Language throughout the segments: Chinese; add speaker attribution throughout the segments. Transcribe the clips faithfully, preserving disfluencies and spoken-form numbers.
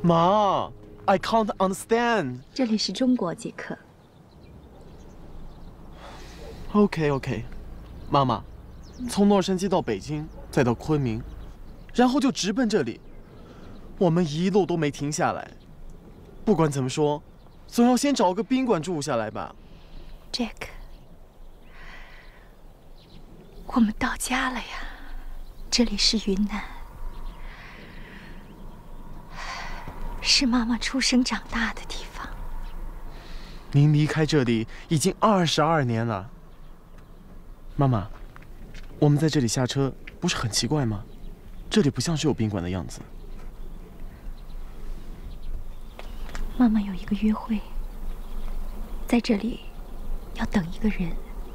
Speaker 1: 妈 ，I can't understand。
Speaker 2: 这里是中国，杰克。
Speaker 1: OK OK， 妈妈，从洛杉矶到北京，再到昆明，然后就直奔这里。我们一路都没停下来。不管怎么说，总要先找个宾馆住下来吧。
Speaker 2: Jack， 我们到家了呀，这里是云南，是妈妈出生长大的地方。
Speaker 1: 您离开这里已经二十二年了。妈妈，我们在这里下车不是很奇怪吗？这里不像是有宾馆的样子。
Speaker 2: 妈妈有一个约会，在这里要等一个人。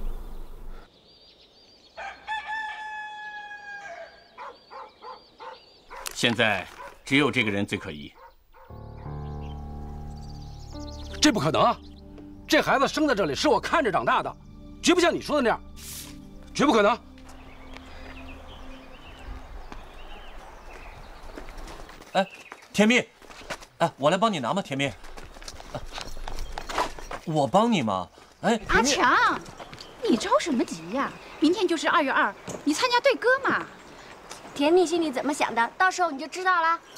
Speaker 3: 现在只有这个人最可疑。
Speaker 4: 这不可能啊！这孩子生在这里是我看着长大的，绝不像你说的那样，绝不可能。
Speaker 5: 哎，甜蜜，哎，我来帮你拿吗？甜蜜，我帮你吗？哎，
Speaker 6: 阿强，你着什么急呀？明天就是二月二，你参加对歌嘛。
Speaker 7: 甜蜜心里怎么想的，到时候你就知道了。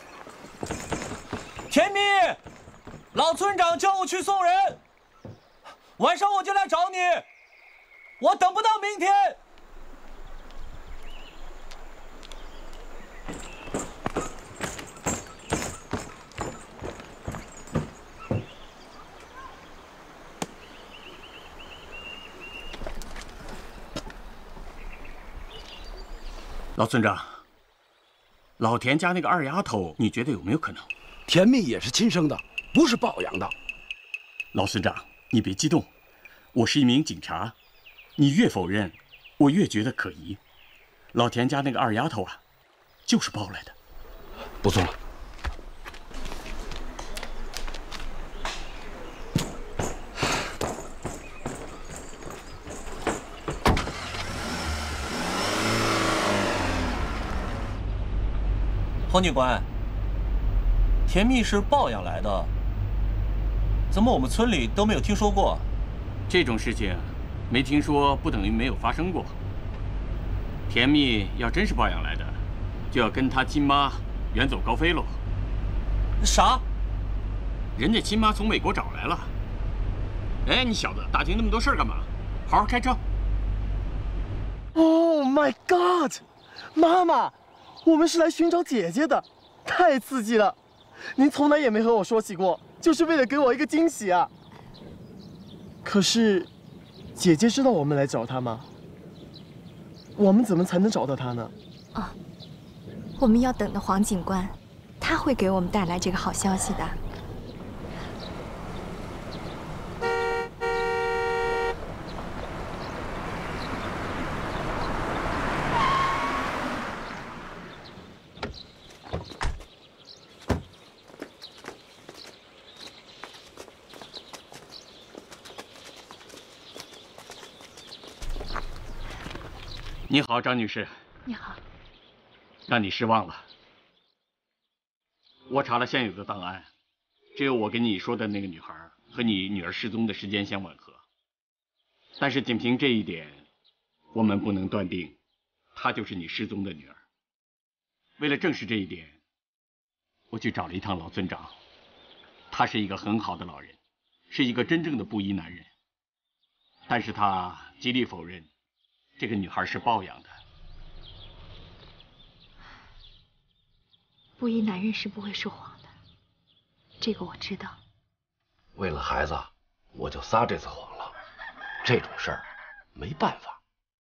Speaker 5: 甜蜜，老村长叫我去送人，晚上我就来找你，我等不到明天。
Speaker 3: 老村长，老田家那个二丫头，你觉得有没有可能？
Speaker 4: 甜蜜也是亲生的，不是抱养的。
Speaker 3: 老村长，你别激动，我是一名警察，你越否认，我越觉得可疑。老田家那个二丫头啊，就是抱来的。
Speaker 4: 不送了。
Speaker 5: 黄警官，甜蜜是抱养来的，怎么我们村里都没有听说过？
Speaker 3: 这种事情没听说不等于没有发生过。甜蜜要真是抱养来的，就要跟她亲妈远走高飞喽。
Speaker 5: 啥？
Speaker 3: 人家亲妈从美国找来了。哎，你小子打听那么多事儿干嘛？好好开车。
Speaker 1: Oh my God， 妈妈！我们是来寻找姐姐的，太刺激了！您从来也没和我说起过，就是为了给我一个惊喜啊！可是，姐姐知道我们来找她吗？我们怎么才能找到她呢？
Speaker 2: 哦，我们要等的黄警官，他会给我们带来这个好消息的。
Speaker 3: 你好，张女士。
Speaker 6: 你好。
Speaker 3: 让你失望了。我查了现有的档案，只有我跟你说的那个女孩和你女儿失踪的时间相吻合。但是仅凭这一点，我们不能断定她就是你失踪的女儿。为了证实这一点，我去找了一趟老村长，他是一个很好的老人，是一个真正的布衣男人。但是他极力否认这个女孩是抱养的。
Speaker 2: 布衣男人是不会说谎的，这个我知道。
Speaker 8: 为了孩子，我就撒这次谎了。这种事儿没办法。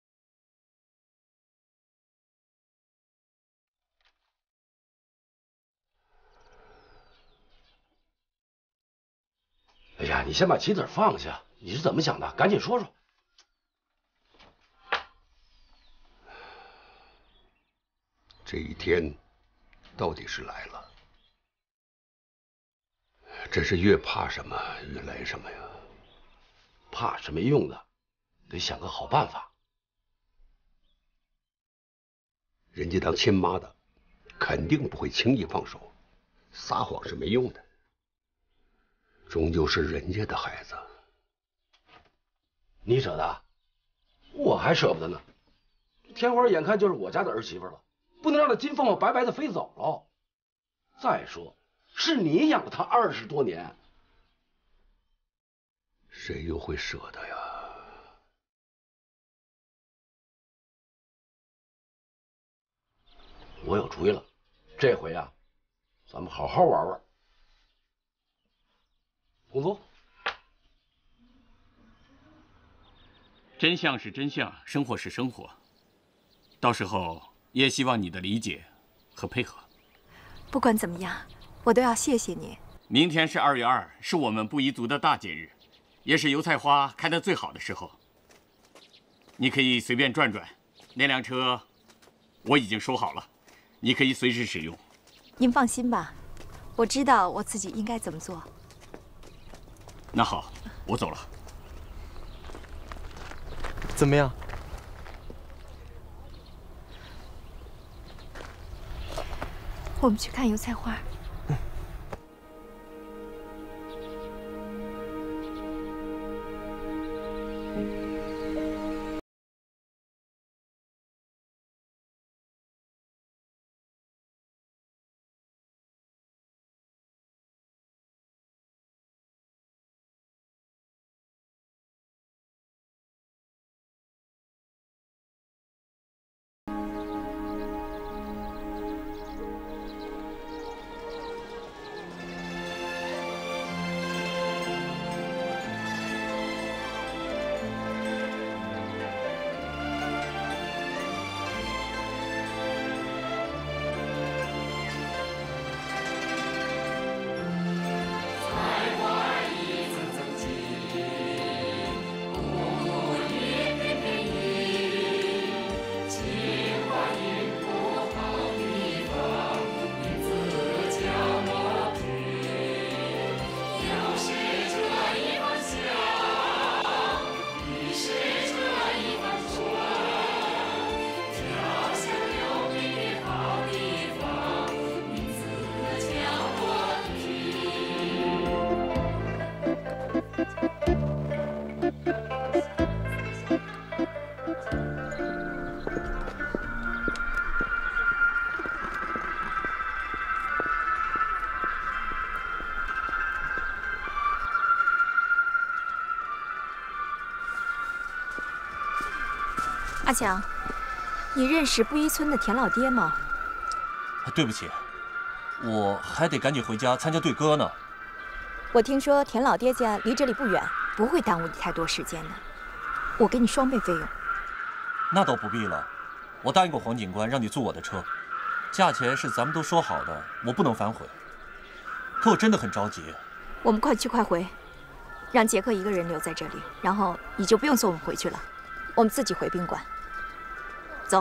Speaker 8: 哎呀，你先把棋子放下，你是怎么想的？赶紧说说。
Speaker 9: 这一天到底是来了，真是越怕什么越来什么呀！
Speaker 8: 怕是没用的，得想个好办法。
Speaker 9: 人家当亲妈的，肯定不会轻易放手， 撒谎是没用的，终究是人家的孩子。
Speaker 8: 你舍得？我还舍不得呢。天花眼看就是我家的儿媳妇了，不能让她金凤凰白白的飞走了。再说，是你养了她二十多年，
Speaker 9: 谁又会舍得呀？
Speaker 8: 我有主意了，这回啊，咱们好好玩玩。公主，
Speaker 3: 真相是真相，生活是生活。到时候也希望你的理解和配合。
Speaker 2: 不管怎么样，我都要谢谢你。
Speaker 3: 明天是二月二，是我们布依族的大节日，也是油菜花开得最好的时候。你可以随便转转，那辆车我已经收好了，你可以随时使用。
Speaker 2: 您放心吧，我知道我自己应该怎么做。
Speaker 3: 那好，我走了。
Speaker 1: 怎么样？
Speaker 2: 我们去看油菜花。阿强，你认识布依村的田老爹吗？
Speaker 5: 对不起，我还得赶紧回家参加对歌呢。
Speaker 2: 我听说田老爹家离这里不远，不会耽误你太多时间的。我给你双倍费用。
Speaker 5: 那倒不必了，我答应过黄警官让你坐我的车，价钱是咱们都说好的，我不能反悔。可我真的很着急。
Speaker 2: 我们快去快回，让杰克一个人留在这里，然后你就不用送我们回去了，我们自己回宾馆。走。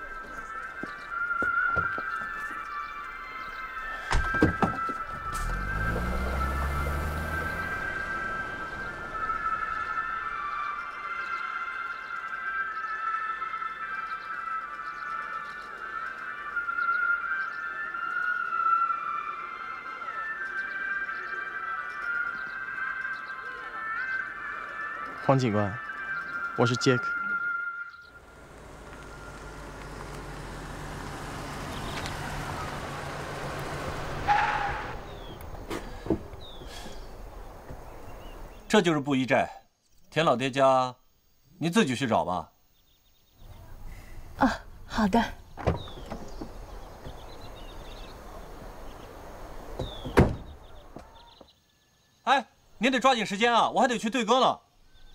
Speaker 1: 黄警官，我是杰克。
Speaker 5: 这就是布依寨，田老爹家，您自己去找吧。
Speaker 2: 啊，好的。
Speaker 5: 哎，您得抓紧时间啊，我还得去对歌呢。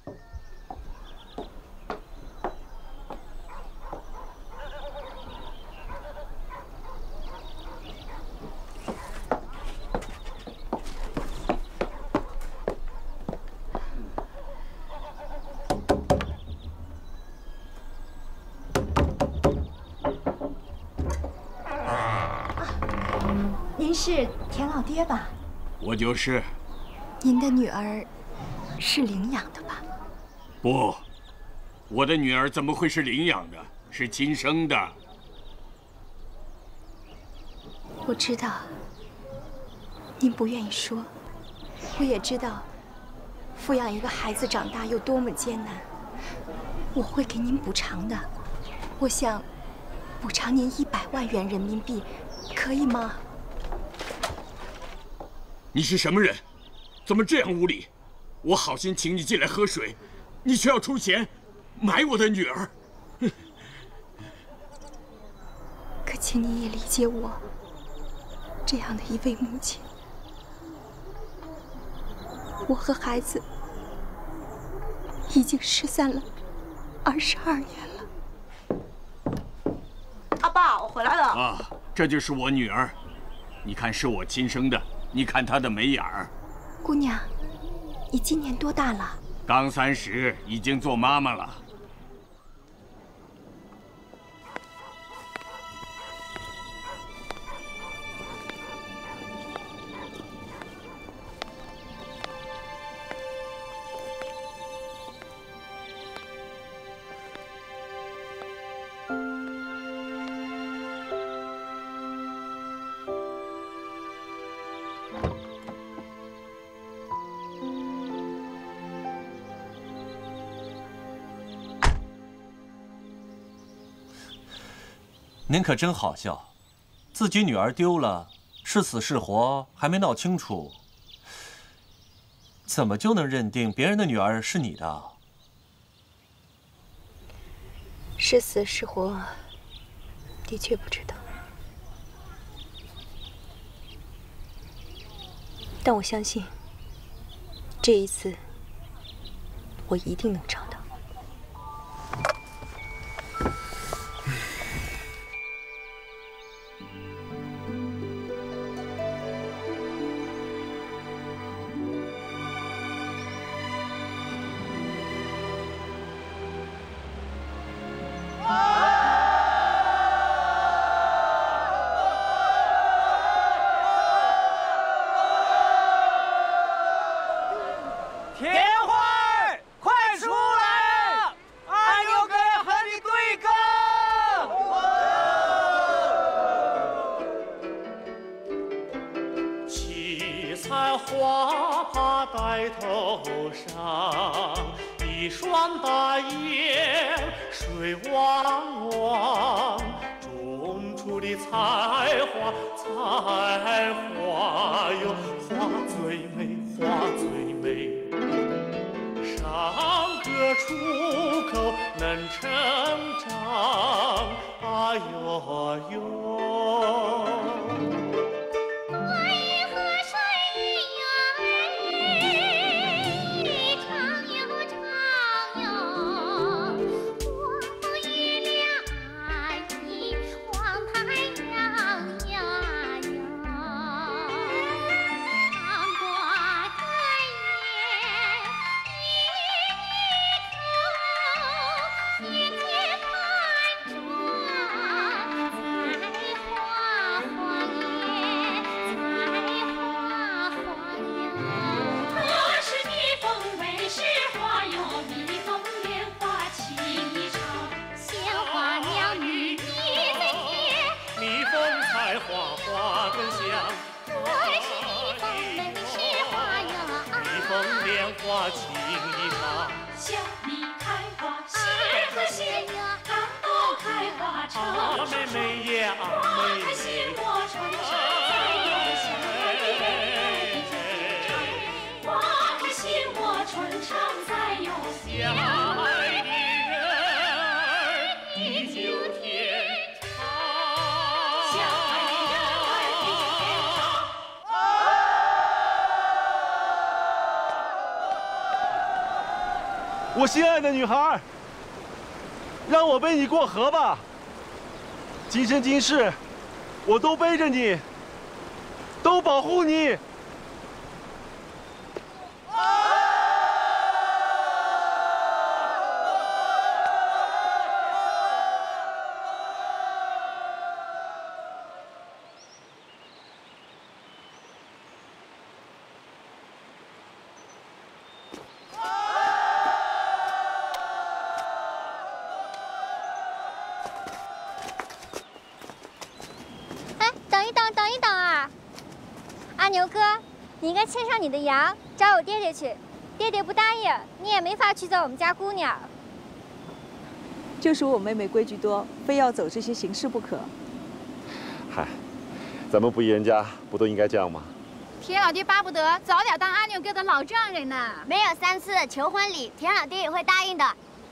Speaker 2: 您是田老爹吧？
Speaker 3: 我就是。
Speaker 2: 您的女儿是领养的吧？
Speaker 3: 不，我的女儿怎么会是领养的？是亲生的。
Speaker 2: 我知道， 您不愿意说，我也知道，抚养一个孩子长大有多么艰难。我会给您补偿的，我想补偿您一百万元人民币，可以吗？
Speaker 3: 你是什么人？怎么这样无礼？我好心请你进来喝水，你却要出钱买我的女儿。
Speaker 2: 可请你也理解我，这样的一位母亲。我和孩子已经失散了二十二年了。
Speaker 10: 阿爸，我回来了。
Speaker 3: 啊，这就是我女儿，你看是我亲生的，你看她的眉眼儿。
Speaker 2: 姑娘，你今年多大了？
Speaker 3: 刚三十，已经做妈妈了。
Speaker 5: 您可真好笑，自己女儿丢了，是死是活还没闹清楚，怎么就能认定别人的女儿是你的？
Speaker 2: 是死是活，的确不知道。但我相信，这一次我一定能找到。
Speaker 1: 我心爱的女孩，让我背你过河吧。今生今世，我都背着你，都保护你。
Speaker 7: 阿牛哥，
Speaker 11: 你应该牵上你的羊，找我爹爹去。爹爹不答应，你也没法娶走我们家姑娘。
Speaker 12: 就属我妹妹规矩多，非要走这些形式不可。
Speaker 13: 嗨，咱们不一人家，不都应该这样吗？
Speaker 6: 田老爹巴不得早点当阿牛哥的老丈人呢。
Speaker 11: 没有三次求婚礼，田老爹也会答应的。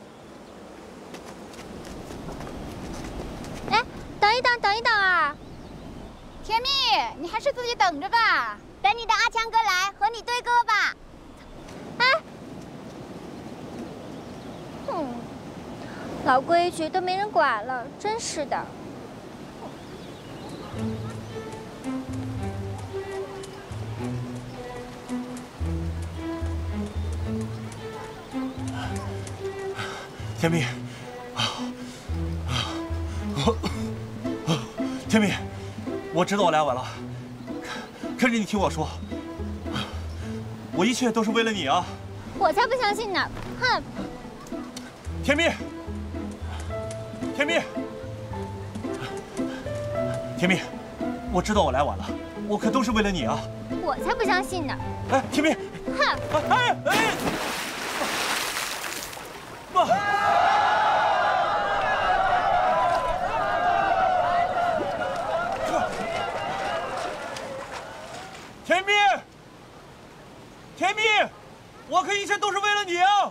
Speaker 11: 哎，等一等，等一等啊！
Speaker 6: 甜蜜，你还是自己等着吧。
Speaker 11: 等你的阿强哥来和你对歌吧。哎，哼，老规矩都没人管了，真是的。
Speaker 5: 甜蜜，甜蜜，我知道我来晚了，可是你听我说，我一切都是为了你啊！
Speaker 11: 我才不相信呢！哼！
Speaker 5: 甜蜜，甜蜜，甜蜜，我知道我来晚了，我可都是为了你啊！
Speaker 11: 我才不相信呢！
Speaker 5: 哎，甜蜜，
Speaker 11: 哼！
Speaker 5: 哎哎！妈！甜蜜，甜蜜，我可一切都是为了你啊！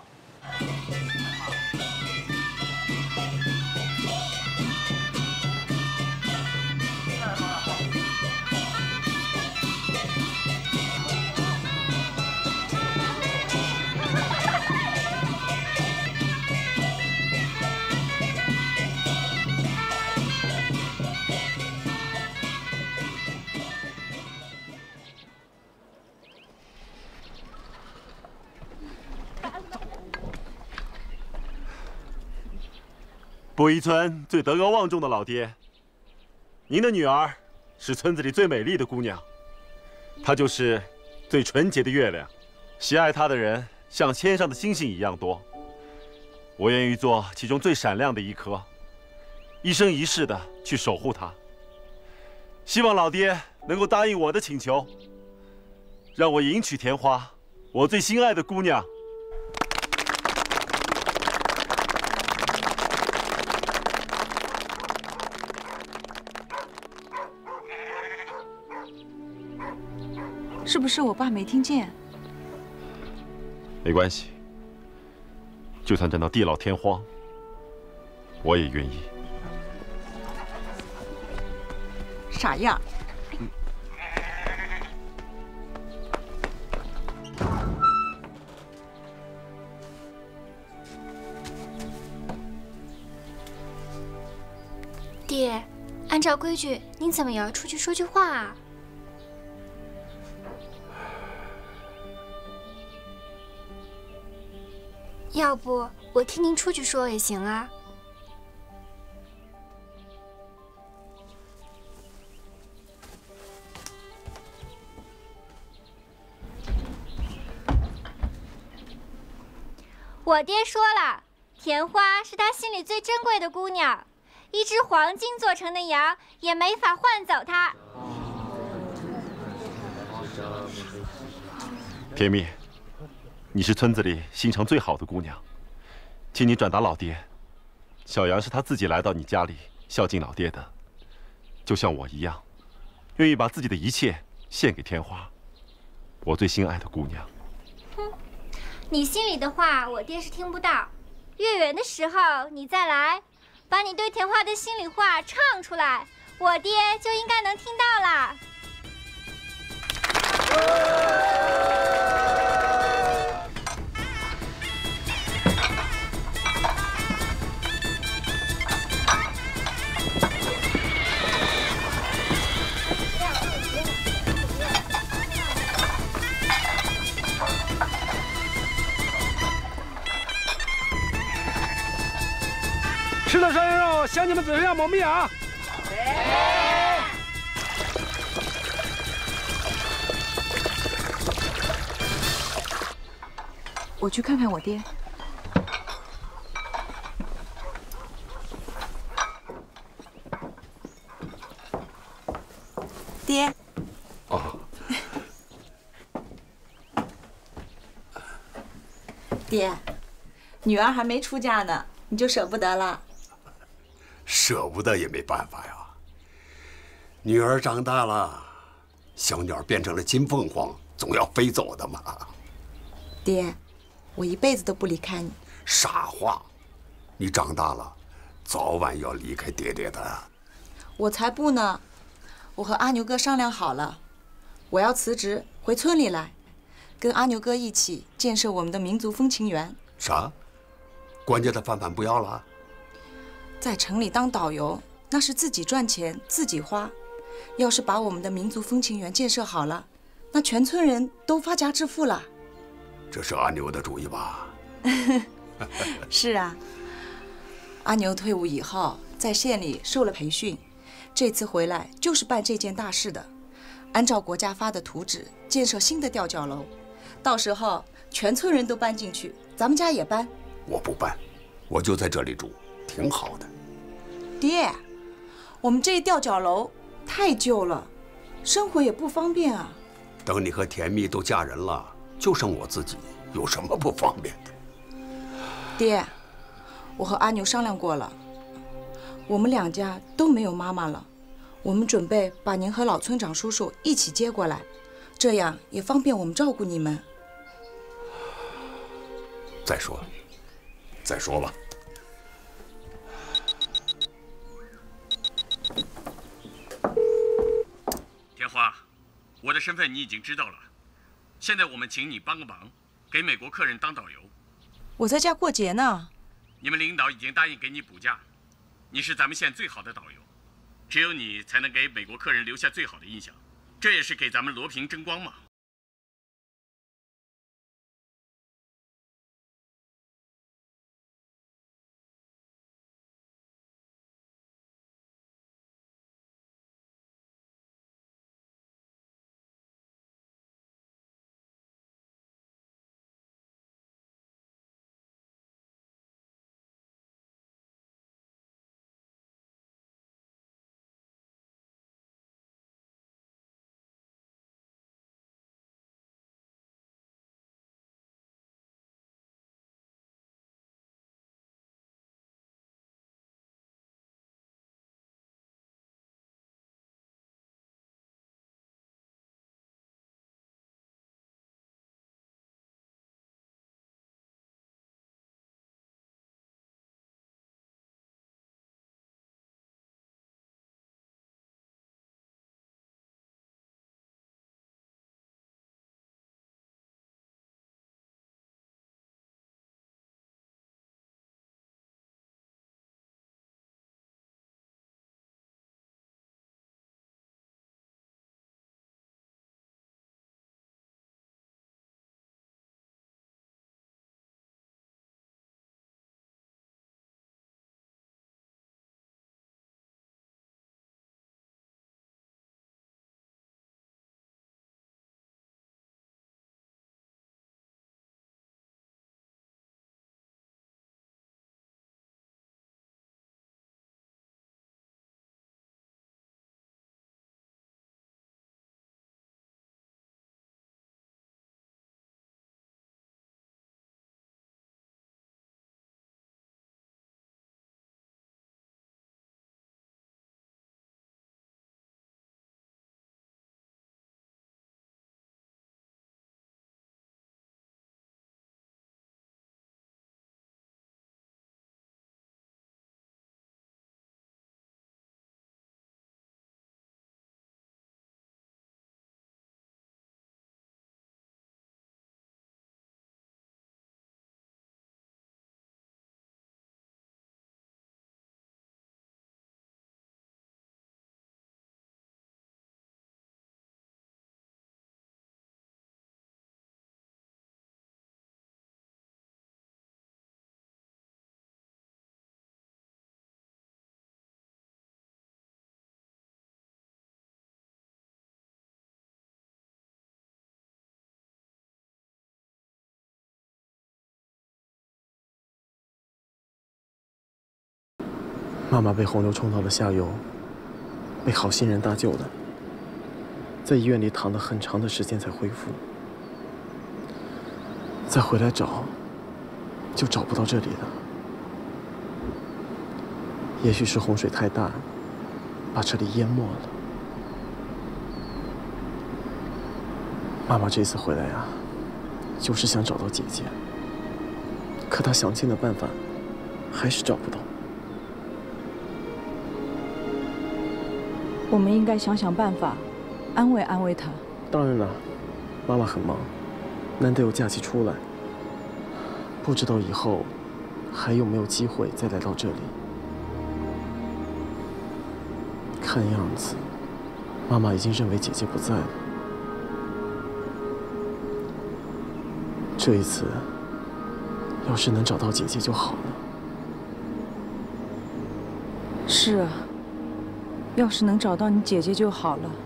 Speaker 13: 布衣村最德高望重的老爹，您的女儿是村子里最美丽的姑娘，她就是最纯洁的月亮，喜爱她的人像天上的星星一样多。我愿意做其中最闪亮的一颗，一生一世的去守护她。希望老爹能够答应我的请求，让我迎娶田花，我最心爱的姑娘。
Speaker 12: 是不是我爸没听见？
Speaker 13: 没关系，就算站到地老天荒，我也愿意。
Speaker 12: 傻样！
Speaker 11: 爹，按照规矩，您怎么也要出去说句话啊？要不我替您出去说也行啊。我爹说了，田花是他心里最珍贵的姑娘，一只黄金做成的羊也没法换走她。
Speaker 13: 甜蜜，你是村子里心肠最好的姑娘，请你转达老爹，小杨是他自己来到你家里孝敬老爹的，就像我一样，愿意把自己的一切献给天花，我最心爱的姑娘。
Speaker 11: 哼，你心里的话我爹是听不到，月圆的时候你再来，把你对田花的心里话唱出来，我爹就应该能听到啦。
Speaker 4: 吃了山羊肉，想你们嘴上抹蜜啊！
Speaker 12: 我去看看我爹。爹。
Speaker 4: 哦。
Speaker 12: 爹，女儿还没出嫁呢，你就舍不得了？
Speaker 9: 舍不得也没办法呀。女儿长大了，小鸟变成了金凤凰，总要飞走的嘛。
Speaker 12: 爹，我一辈子都不离开你。
Speaker 9: 傻话，你长大了，早晚要离开爹爹的。
Speaker 12: 我才不呢！我和阿牛哥商量好了，我要辞职回村里来，跟阿牛哥一起建设我们的民族风情园。
Speaker 9: 啥？关家的饭碗不要了？
Speaker 12: 在城里当导游，那是自己赚钱自己花。要是把我们的民族风情园建设好了，那全村人都发家致富了。
Speaker 9: 这是阿牛的主意吧？
Speaker 12: 是啊，阿牛退伍以后在县里受了培训，这次回来就是办这件大事的。按照国家发的图纸建设新的吊脚楼，到时候全村人都搬进去，咱们家也搬。
Speaker 9: 我不搬，我就在这里住，挺好的。
Speaker 12: 爹，我们这吊脚楼太旧了，生活也不方便啊。
Speaker 9: 等你和甜蜜都嫁人了，就剩我自己，有什么不方便的？
Speaker 12: 爹，我和阿牛商量过了，我们两家都没有妈妈了，我们准备把您和老村长叔叔一起接过来，这样也方便我们照顾你们。
Speaker 9: 再说，再说吧。
Speaker 3: 田花，我的身份你已经知道了，现在我们请你帮个忙，给美国客人当导游。
Speaker 12: 我在家过节呢。
Speaker 3: 你们领导已经答应给你补假，你是咱们县最好的导游，只有你才能给美国客人留下最好的印象，这也是给咱们罗平争光嘛。
Speaker 1: 妈妈被洪流冲到了下游，被好心人搭救的，在医院里躺了很长的时间才恢复。再回来找， 就找不到这里了。也许是洪水太大，把这里淹没了。妈妈这次回来啊，就是想找到姐姐，可她想尽了办法，还是找不到。
Speaker 12: 我们应该想想办法，安慰安慰她。
Speaker 1: 当然了，妈妈很忙，难得有假期出来，不知道以后还有没有机会再来到这里。看样子，妈妈已经认为姐姐不在了。这一次，要是能找到姐姐就好了。
Speaker 12: 是啊，要是能找到你姐姐就好了。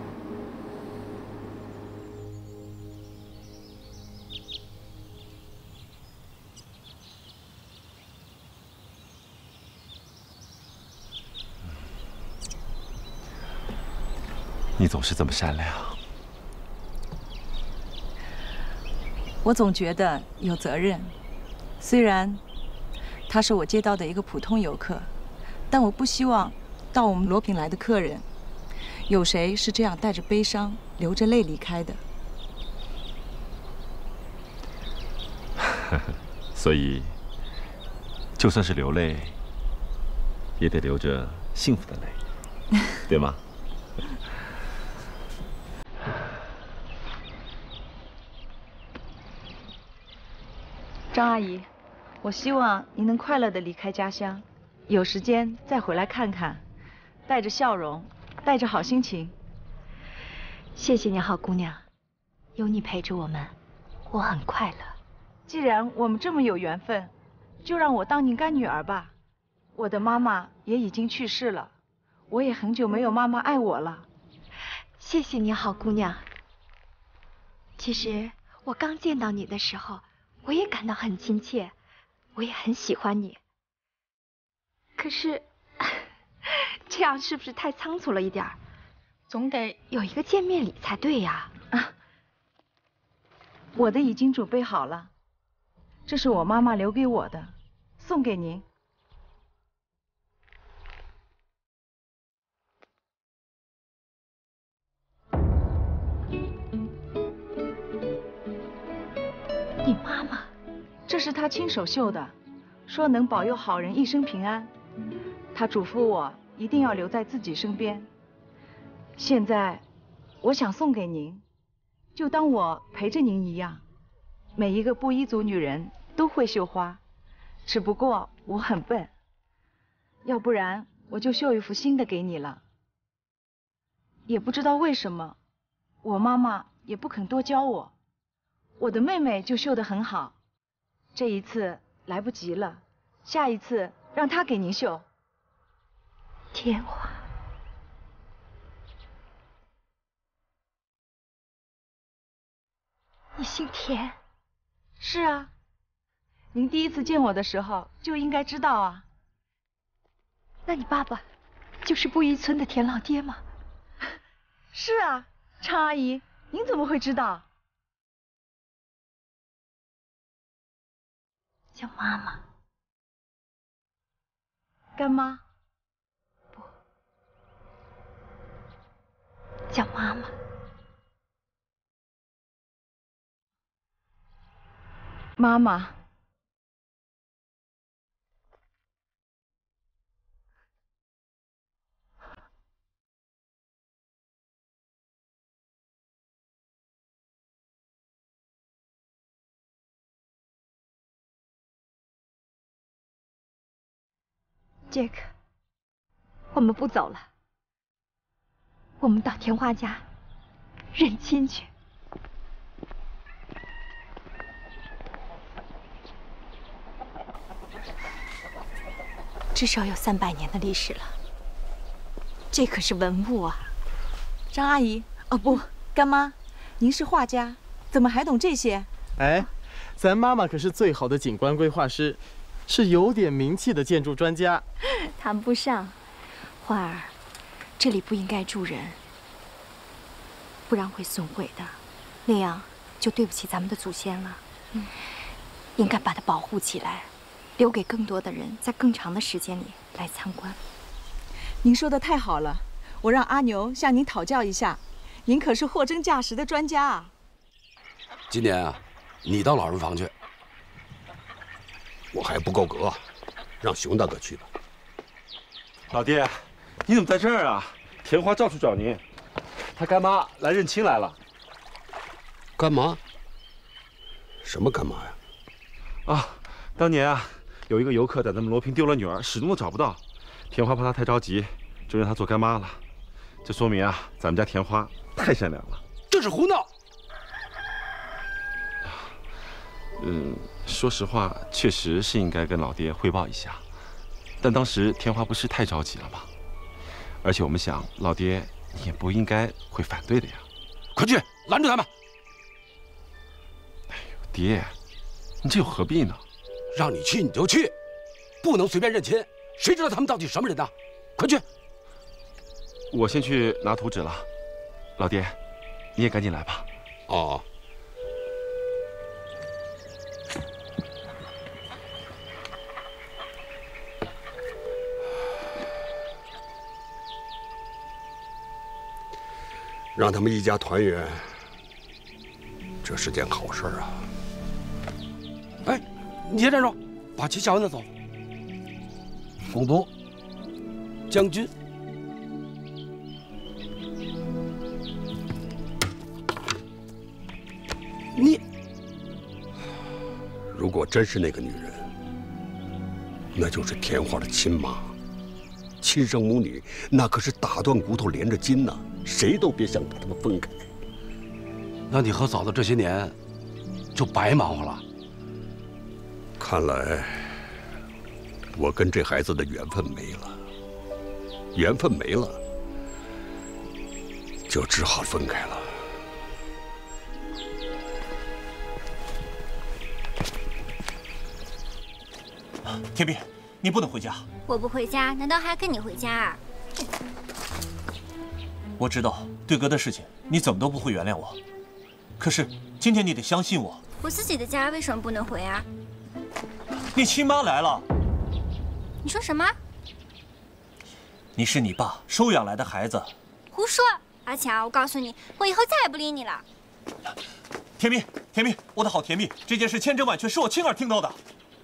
Speaker 14: 你总是这么善良。
Speaker 12: 我总觉得有责任，虽然他是我接到的一个普通游客，但我不希望到我们罗品来的客人，有谁是这样带着悲伤、流着泪离开的。
Speaker 14: 所以，就算是流泪，也得流着幸福的泪，对吗？
Speaker 12: 张阿姨，我希望您能快乐地离开家乡，有时间再回来看看，带着笑容，带着好心情。
Speaker 2: 谢谢你，好姑娘，有你陪着我们，我很快乐。
Speaker 12: 既然我们这么有缘分，就让我当您干女儿吧。我的妈妈也已经去世了，我也很久没有妈妈爱我了。
Speaker 2: 谢谢你，好姑娘。其实我刚见到你的时候，我也感到很亲切，我也很喜欢你。可是，这样是不是太仓促了一点儿？总得有一个见面礼才对呀。
Speaker 12: 啊，我的已经准备好了，这是我妈妈留给我的，送给您。
Speaker 2: 你妈妈？
Speaker 12: 这是她亲手绣的，说能保佑好人一生平安。她嘱咐我一定要留在自己身边。现在，我想送给您，就当我陪着您一样。每一个布依族女人都会绣花，只不过我很笨，要不然我就绣一幅新的给你了。也不知道为什么，我妈妈也不肯多教我。我的妹妹就绣得很好，这一次来不及了，下一次让她给您绣。
Speaker 2: 天花，你姓田？
Speaker 12: 是啊，您第一次见我的时候就应该知道啊。
Speaker 2: 那你爸爸就是布依村的田老爹吗？
Speaker 12: 是啊，常阿姨，您怎么会知道？
Speaker 2: 叫妈妈。
Speaker 12: 干妈？
Speaker 2: 不，叫妈妈。
Speaker 12: 妈妈。
Speaker 2: 杰克，我们不走了，我们到田花家认亲去。至少有三百年的历史了，这可是文物啊！
Speaker 12: 张阿姨，哦不，干妈，您是画家，怎么还懂这些？
Speaker 1: 哎，咱妈妈可是最好的景观规划师。是有点名气的建筑专家，
Speaker 2: 谈不上。花儿，这里不应该住人，不然会损毁的，那样就对不起咱们的祖先了。嗯，应该把它保护起来， 留给更多的人在更长的时间里来参观。
Speaker 12: 您说的太好了，我让阿牛向您讨教一下，您可是货真价实的专家啊。
Speaker 8: 今年啊，你到老人房去。
Speaker 9: 我还不够格，让熊大哥去吧。
Speaker 13: 老爹，你怎么在这儿啊？田花到处找您，他干妈来认亲来了。
Speaker 9: 干妈？什么干妈呀？
Speaker 13: 啊，当年啊，有一个游客在咱们罗平丢了女儿，始终都找不到。田花怕他太着急，就让他做干妈了。这说明啊，咱们家田花太善良了。
Speaker 8: 这是胡闹！
Speaker 13: 嗯，说实话，确实是应该跟老爹汇报一下。但当时田花不是太着急了吗？而且我们想，老爹也不应该会反对的呀。
Speaker 8: 快去拦住他们！
Speaker 13: 哎呦，爹，你这又何必呢？
Speaker 8: 让你去你就去，不能随便认亲。谁知道他们到底什么人呢？快去！
Speaker 13: 我先去拿图纸了。老爹，你也赶紧来吧。
Speaker 9: 哦。让他们一家团圆，这是件好事啊！
Speaker 8: 哎，你先站住，把旗下完再走。总督，将军，你
Speaker 9: 如果真是那个女人，那就是田花的亲妈，亲生母女，那可是打断骨头连着筋呐！谁都别想把他们分开。
Speaker 8: 那你和嫂子这些年就白忙活了。
Speaker 9: 看来我跟这孩子的缘分没了，缘分没了，就只好分开了。
Speaker 5: 天碧，你不能回家。
Speaker 11: 我不回家，难道还跟你回家啊？
Speaker 5: 我知道对哥的事情，你怎么都不会原谅我。可是今天你得相信我。
Speaker 11: 我自己的家为什么不能回啊？
Speaker 5: 你亲妈来了。
Speaker 11: 你说什么？
Speaker 5: 你是你爸收养来的孩子。
Speaker 11: 胡说！阿强，我告诉你，我以后再也不理你了。
Speaker 5: 甜蜜，甜蜜，我的好甜蜜，这件事千真万确是我亲耳听到的。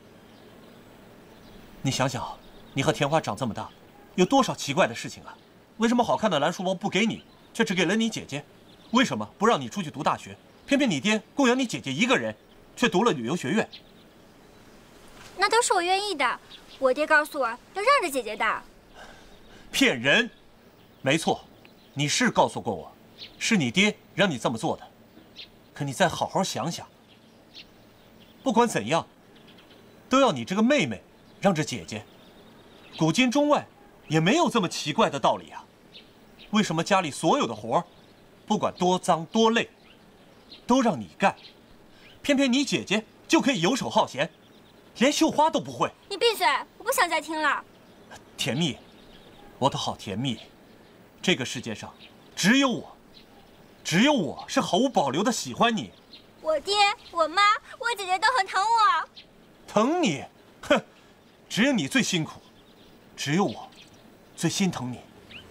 Speaker 5: 你想想，你和田花长这么大，有多少奇怪的事情啊？为什么好看的蓝书包不给你，却只给了你姐姐？为什么不让你出去读大学？偏偏你爹供养你姐姐一个人，却读了旅游学院。
Speaker 11: 那都是我愿意的，我爹告诉我要让着姐姐的。
Speaker 5: 骗人！没错，你是告诉过我，是你爹让你这么做的。可你再好好想想，不管怎样，都要你这个妹妹让着姐姐。古今中外，也没有这么奇怪的道理啊。为什么家里所有的活儿，不管多脏多累，都让你干，偏偏你姐姐就可以游手好闲，连绣花都不会？
Speaker 11: 你闭嘴！我不想再听了。
Speaker 5: 甜蜜，我的好甜蜜，这个世界上只有我，只有我是毫无保留的喜欢你。
Speaker 11: 我爹、我妈、我姐姐都很疼我。
Speaker 5: 疼你？哼，只有你最辛苦，只有我最心疼你。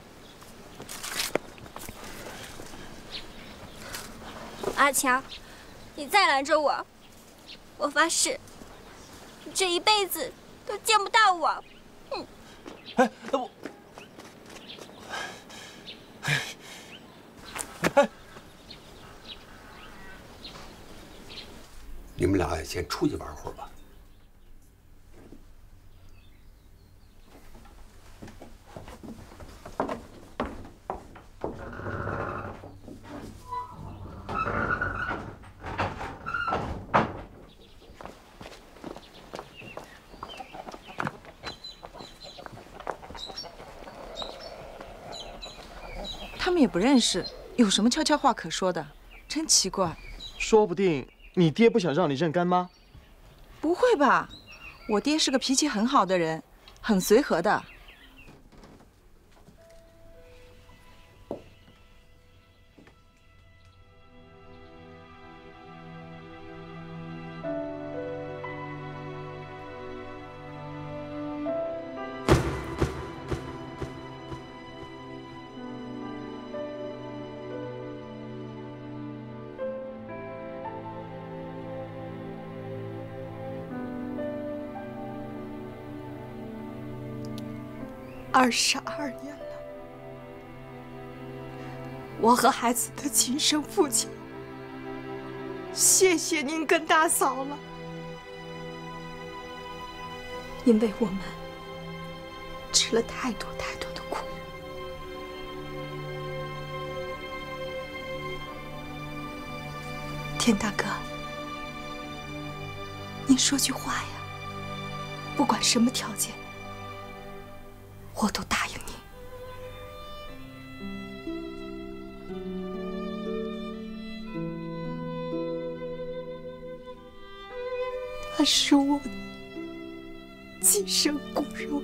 Speaker 11: 阿强，你再拦着我，我发誓，你这一辈子都见不到我。嗯。
Speaker 5: 哎，我。哎。
Speaker 9: 你们俩先出去玩会儿吧。
Speaker 12: 他们也不认识，有什么悄悄话可说的？真奇怪。
Speaker 1: 说不定你爹不想让你认干妈。
Speaker 12: 不会吧？我爹是个脾气很好的人，很随和的。
Speaker 2: 二十二年了，我和孩子的亲生父亲，谢谢您跟大嫂了，因为我们吃了太多太多的苦。田大哥，您说句话呀，不管什么条件，我都答应你。他是我的亲生骨肉，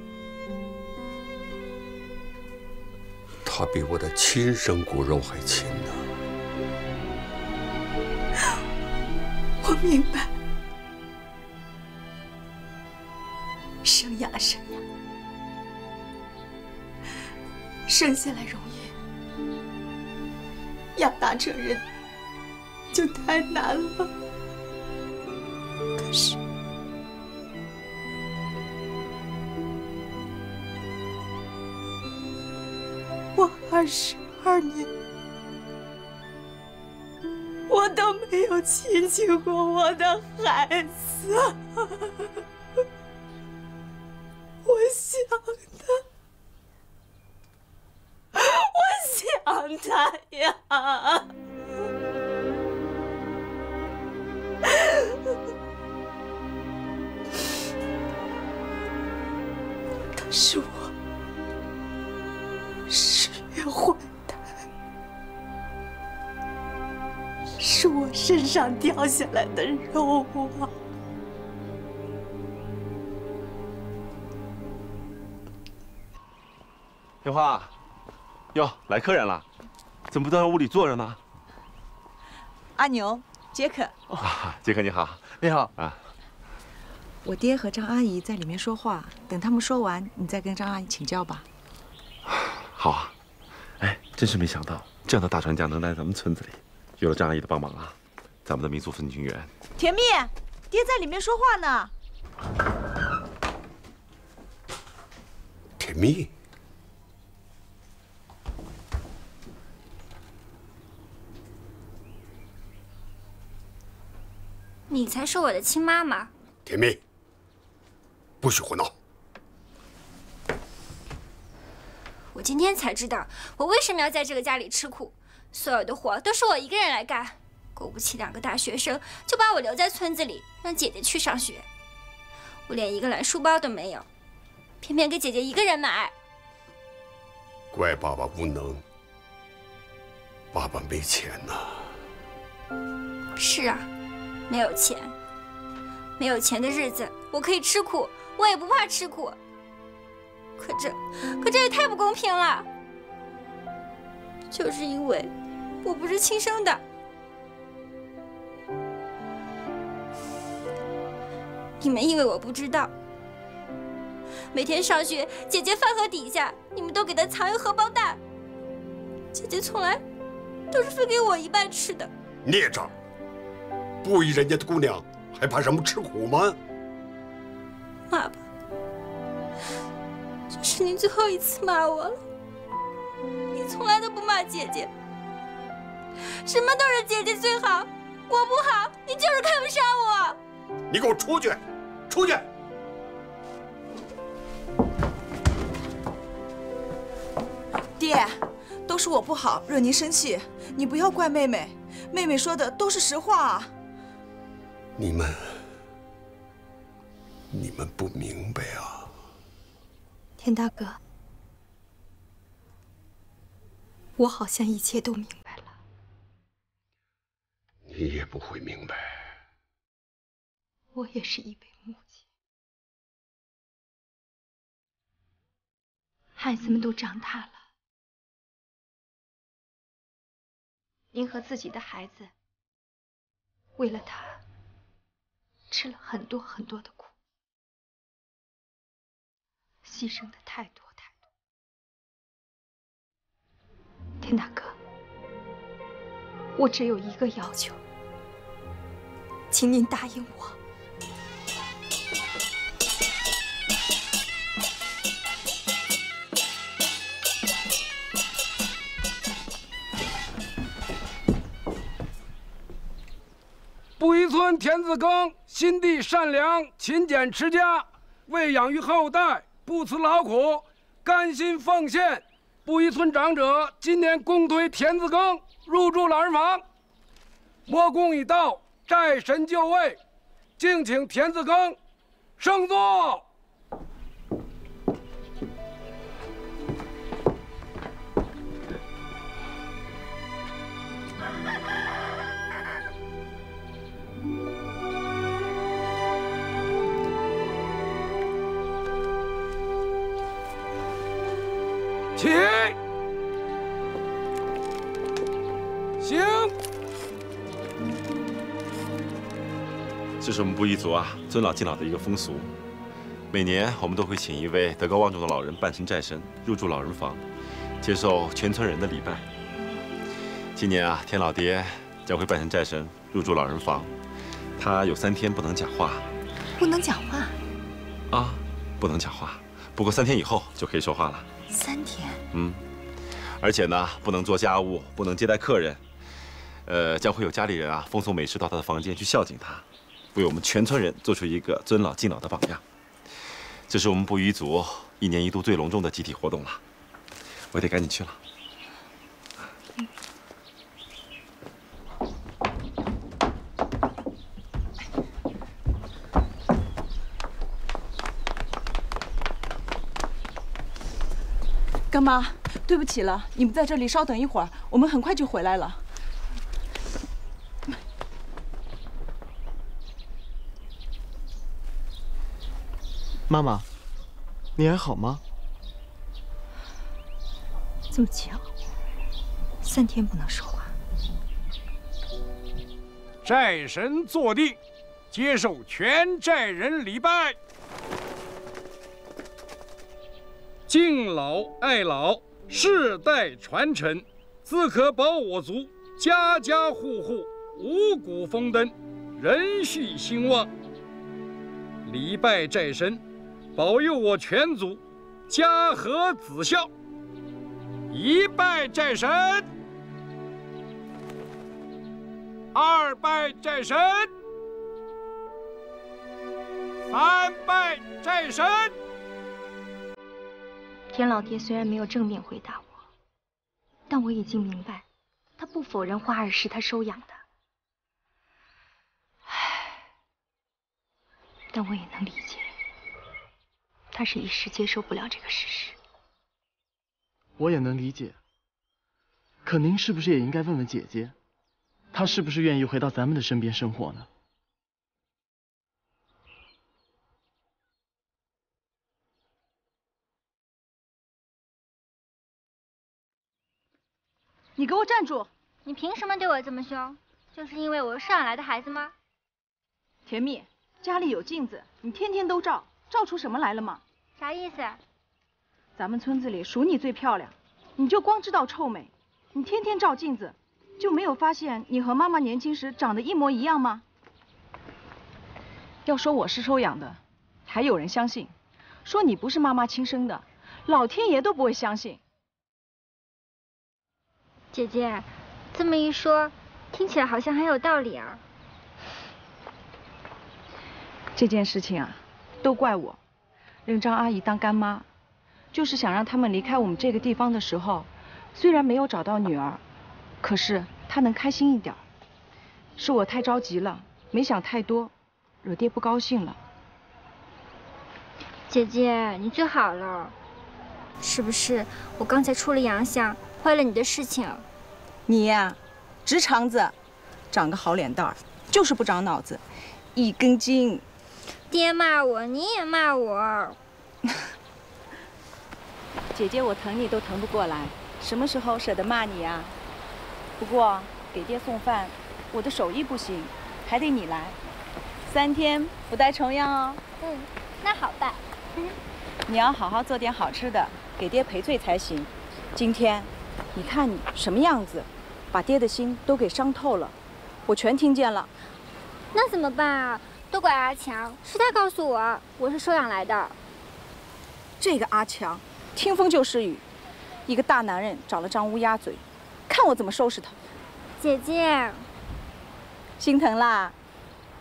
Speaker 9: 他比我的亲生骨肉还亲呢。
Speaker 2: 我明白，生呀生呀，生下来容易，养大成人就太难了。可是，我二十二年，我都没有亲亲过我的孩子。我想他，我想他呀。他是我十月怀胎，是我身上掉下来的肉啊！
Speaker 13: 莲花，哟，来客人了，怎么不在屋里坐着呢？
Speaker 12: 阿牛，杰克。
Speaker 13: 啊，杰克你好。
Speaker 1: 你好
Speaker 13: 啊。
Speaker 12: 我爹和张阿姨在里面说话，等他们说完，你再跟张阿姨请教吧。
Speaker 13: 好啊。哎，真是没想到，这样的大船匠能来咱们村子里。有了张阿姨的帮忙啊，咱们的民族风景园。
Speaker 12: 甜蜜，爹在里面说话呢。
Speaker 9: 甜蜜。
Speaker 11: 你才是我的亲妈妈。
Speaker 9: 甜蜜，不许胡闹！
Speaker 11: 我今天才知道，我为什么要在这个家里吃苦。所有的活都是我一个人来干，果不其两个大学生就把我留在村子里，让姐姐去上学。我连一个懒书包都没有，偏偏给姐姐一个人买。
Speaker 9: 怪爸爸无能，爸爸没钱呐。
Speaker 11: 是啊。没有钱，没有钱的日子，我可以吃苦，我也不怕吃苦。可这，可这也太不公平了。就是因为我不是亲生的，你们以为我不知道？每天上学，姐姐饭盒底下，你们都给她藏一荷包蛋，姐姐从来都是分给我一半吃的。
Speaker 9: 孽障！不依人家的姑娘，还怕什么吃苦吗？
Speaker 11: 爸爸，这是你最后一次骂我了。你从来都不骂姐姐，什么都是姐姐最好，我不好，你就是看不上我。
Speaker 9: 你给我出去！出去！
Speaker 12: 爹，都是我不好，惹您生气，你不要怪妹妹，妹妹说的都是实话啊。
Speaker 9: 你们，你们不明白啊！
Speaker 2: 田大哥，我好像一切都明白了。
Speaker 9: 你也不会明白。
Speaker 2: 我也是一位母亲，孩子们都长大了，您和自己的孩子，为了他。吃了很多很多的苦，牺牲的太多太多。田大哥，我只有一个要求，请您答应我，
Speaker 4: 布衣村田字庚心地善良，勤俭持家，为养育后代不辞劳苦，甘心奉献。布衣村长者今年公推田字庚入住老人房，摸功已到，寨神就位，敬请田字庚升座。 起，行。
Speaker 14: 这是我们布依族啊尊老敬老的一个风俗。每年我们都会请一位德高望重的老人扮成寨神入住老人房，接受全村人的礼拜。今年啊，田老爹将会扮成寨神入住老人房，他有三天不能讲话。
Speaker 2: 不能讲话？
Speaker 14: 啊，不能讲话。不过三天以后就可以说话了。
Speaker 2: 三天，
Speaker 14: 嗯，而且呢，不能做家务，不能接待客人，呃，将会有家里人啊奉送美食到他的房间去孝敬他，为我们全村人做出一个尊老敬老的榜样。这是我们布依族一年一度最隆重的集体活动了，我得赶紧去了。
Speaker 12: 嗯 干妈，对不起了，你们在这里稍等一会儿，我们很快就回来了。
Speaker 1: 妈妈，你还好吗？
Speaker 2: 这么巧，三天不能说话。
Speaker 15: 寨神坐定，接受全寨人礼拜。 敬老爱老，世代传承，自可保我族家家户户五谷丰登，人畜兴旺。礼拜寨神，保佑我全族家和子孝。一拜寨神，二拜寨神，三拜寨神。
Speaker 2: 田老爹虽然没有正面回答我，但我已经明白，他不否认花儿是他收养的。唉，但我也能理解，他是一时接受不了这个事实。
Speaker 1: 我也能理解。可您是不是也应该问问姐姐，她是不是愿意回到咱们的身边生活呢？
Speaker 6: 你给我站住！
Speaker 11: 你凭什么对我这么凶？就是因为我是收养来的孩子吗？
Speaker 6: 甜蜜，家里有镜子，你天天都照，照出什么来了吗？
Speaker 11: 啥意思？
Speaker 6: 咱们村子里数你最漂亮，你就光知道臭美。你天天照镜子，就没有发现你和妈妈年轻时长得一模一样吗？要说我是收养的，还有人相信；说你不是妈妈亲生的，老天爷都不会相信。
Speaker 11: 姐姐，这么一说，听起来好像很有道理啊。
Speaker 6: 这件事情啊，都怪我，认张阿姨当干妈，就是想让他们离开我们这个地方的时候，虽然没有找到女儿，可是她能开心一点。是我太着急了，没想太多，惹爹不高兴了。
Speaker 11: 姐姐，你最好了，是不是？我刚才出了洋相。 坏了你的事情，
Speaker 6: 你呀，直肠子，长个好脸蛋儿，就是不长脑子，一根筋。
Speaker 11: 爹骂我，你也骂我。
Speaker 6: 姐姐，我疼你都疼不过来，什么时候舍得骂你呀？不过给爹送饭，我的手艺不行，还得你来，三天不带重样哦。
Speaker 11: 嗯，那好办。嗯，
Speaker 6: 你要好好做点好吃的，给爹赔罪才行。今天。 你看你什么样子，把爹的心都给伤透了，我全听见了。
Speaker 11: 那怎么办啊？都怪阿强，是他告诉我我是收养来的。
Speaker 6: 这个阿强，听风就是雨，一个大男人长了张乌鸦嘴，看我怎么收拾他。
Speaker 11: 姐姐，
Speaker 6: 心疼啦？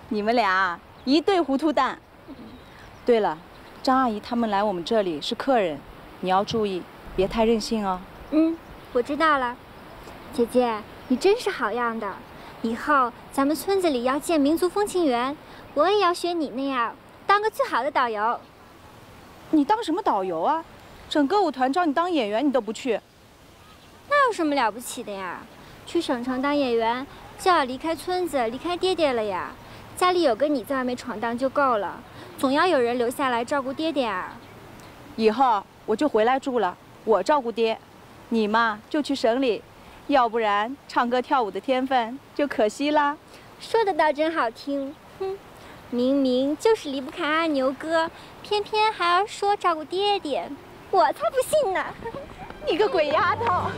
Speaker 6: 你们俩一对糊涂蛋。对了，张阿姨他们来我们这里是客人，你要注意，别太任性哦。
Speaker 11: 嗯，我知道了。姐姐，你真是好样的！以后咱们村子里要建民族风情园，我也要学你那样，当个最好的导游。
Speaker 6: 你当什么导游啊？整歌舞团找你当演员，你都不去。
Speaker 11: 那有什么了不起的呀？去省城当演员就要离开村子，离开爹爹了呀。家里有个你在外面闯荡就够了，总要有人留下来照顾爹爹啊。
Speaker 6: 以后我就回来住了，我照顾爹，你嘛就去省里，要不然唱歌跳舞的天分就可惜啦。
Speaker 11: 说的倒真好听，哼，明明就是离不开阿牛哥，偏偏还要说照顾爹爹，我才不信呢！
Speaker 6: 你个鬼丫头！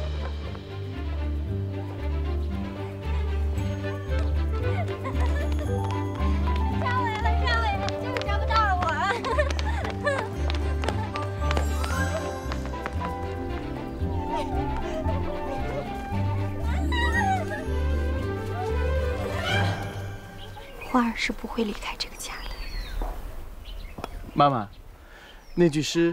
Speaker 11: 张伟了，张伟了，就是找不到我。
Speaker 2: 花儿是不会离开这个家的。
Speaker 1: 妈妈，那句诗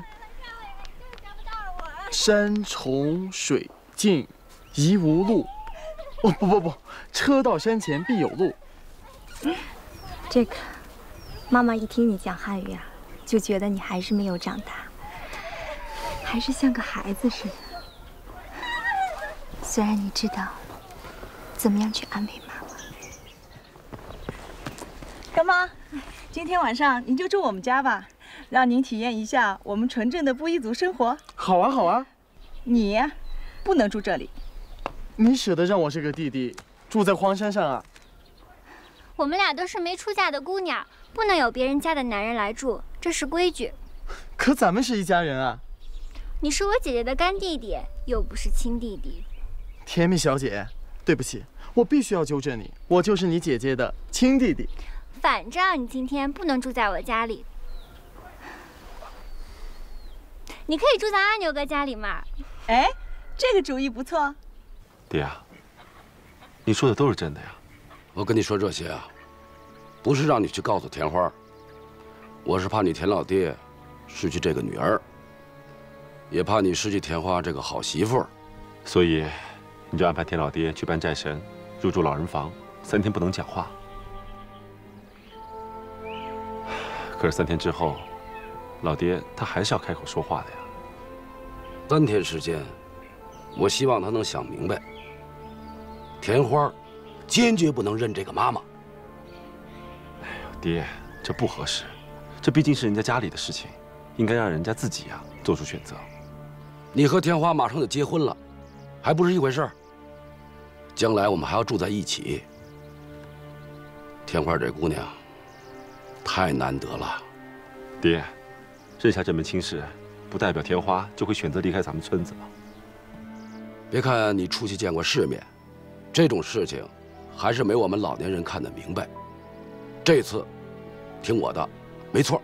Speaker 1: “山重水尽疑无路”，哦不不不，车到山前必有路。
Speaker 2: 这个，妈妈一听你讲汉语啊，就觉得你还是没有长大，还是像个孩子似的。虽然你知道怎么样去安慰妈妈。
Speaker 6: 干妈，今天晚上您就住我们家吧，让您体验一下我们纯正的布依族生活。
Speaker 1: 好啊，好啊。
Speaker 6: 你呀，不能住这里。
Speaker 1: 你舍得让我这个弟弟住在荒山上啊？
Speaker 11: 我们俩都是没出嫁的姑娘，不能有别人家的男人来住，这是规矩。
Speaker 1: 可咱们是一家人啊。
Speaker 11: 你是我姐姐的干弟弟，又不是亲弟弟。
Speaker 1: 甜蜜小姐，对不起，我必须要纠正你，我就是你姐姐的亲弟弟。
Speaker 11: 反正你今天不能住在我家里，你可以住在阿牛哥家里嘛。
Speaker 6: 哎，这个主意不错。
Speaker 14: 爹啊，你说的都是真的呀？
Speaker 8: 我跟你说这些啊，不是让你去告诉田花，我是怕你田老爹失去这个女儿，也怕你失去田花这个好媳妇儿。
Speaker 14: 所以，你就安排田老爹去办债神，入住老人房，三天不能讲话。可是三天之后，老爹他还是要开口说话的呀。
Speaker 8: 三天时间，我希望他能想明白，田花坚决不能认这个妈妈。
Speaker 14: 哎呦，爹，这不合适，这毕竟是人家家里的事情，应该让人家自己呀做出选择。
Speaker 8: 你和田花马上就结婚了，还不是一回事儿。将来我们还要住在一起。田花这姑娘太难得了。
Speaker 14: 爹，认下这门亲事，不代表田花就会选择离开咱们村子了。
Speaker 8: 别看你出去见过世面，这种事情还是没我们老年人看得明白。这次听我的，没错。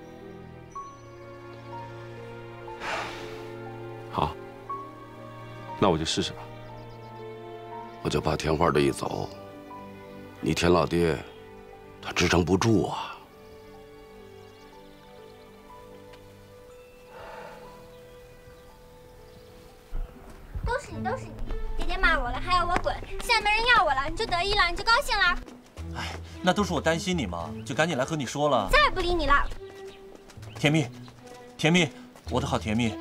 Speaker 14: 好，那我就试试吧。
Speaker 8: 我就怕田花这一走，你田老爹他支撑不住啊。
Speaker 11: 都是你，都是你！爹爹骂我了，还要我滚。现在没人要我了，你就得意了，你就高兴了。
Speaker 5: 哎，那都是我担心你嘛，就赶紧来和你说了。
Speaker 11: 再也不理你了。
Speaker 5: 甜蜜，甜蜜，我的好甜蜜，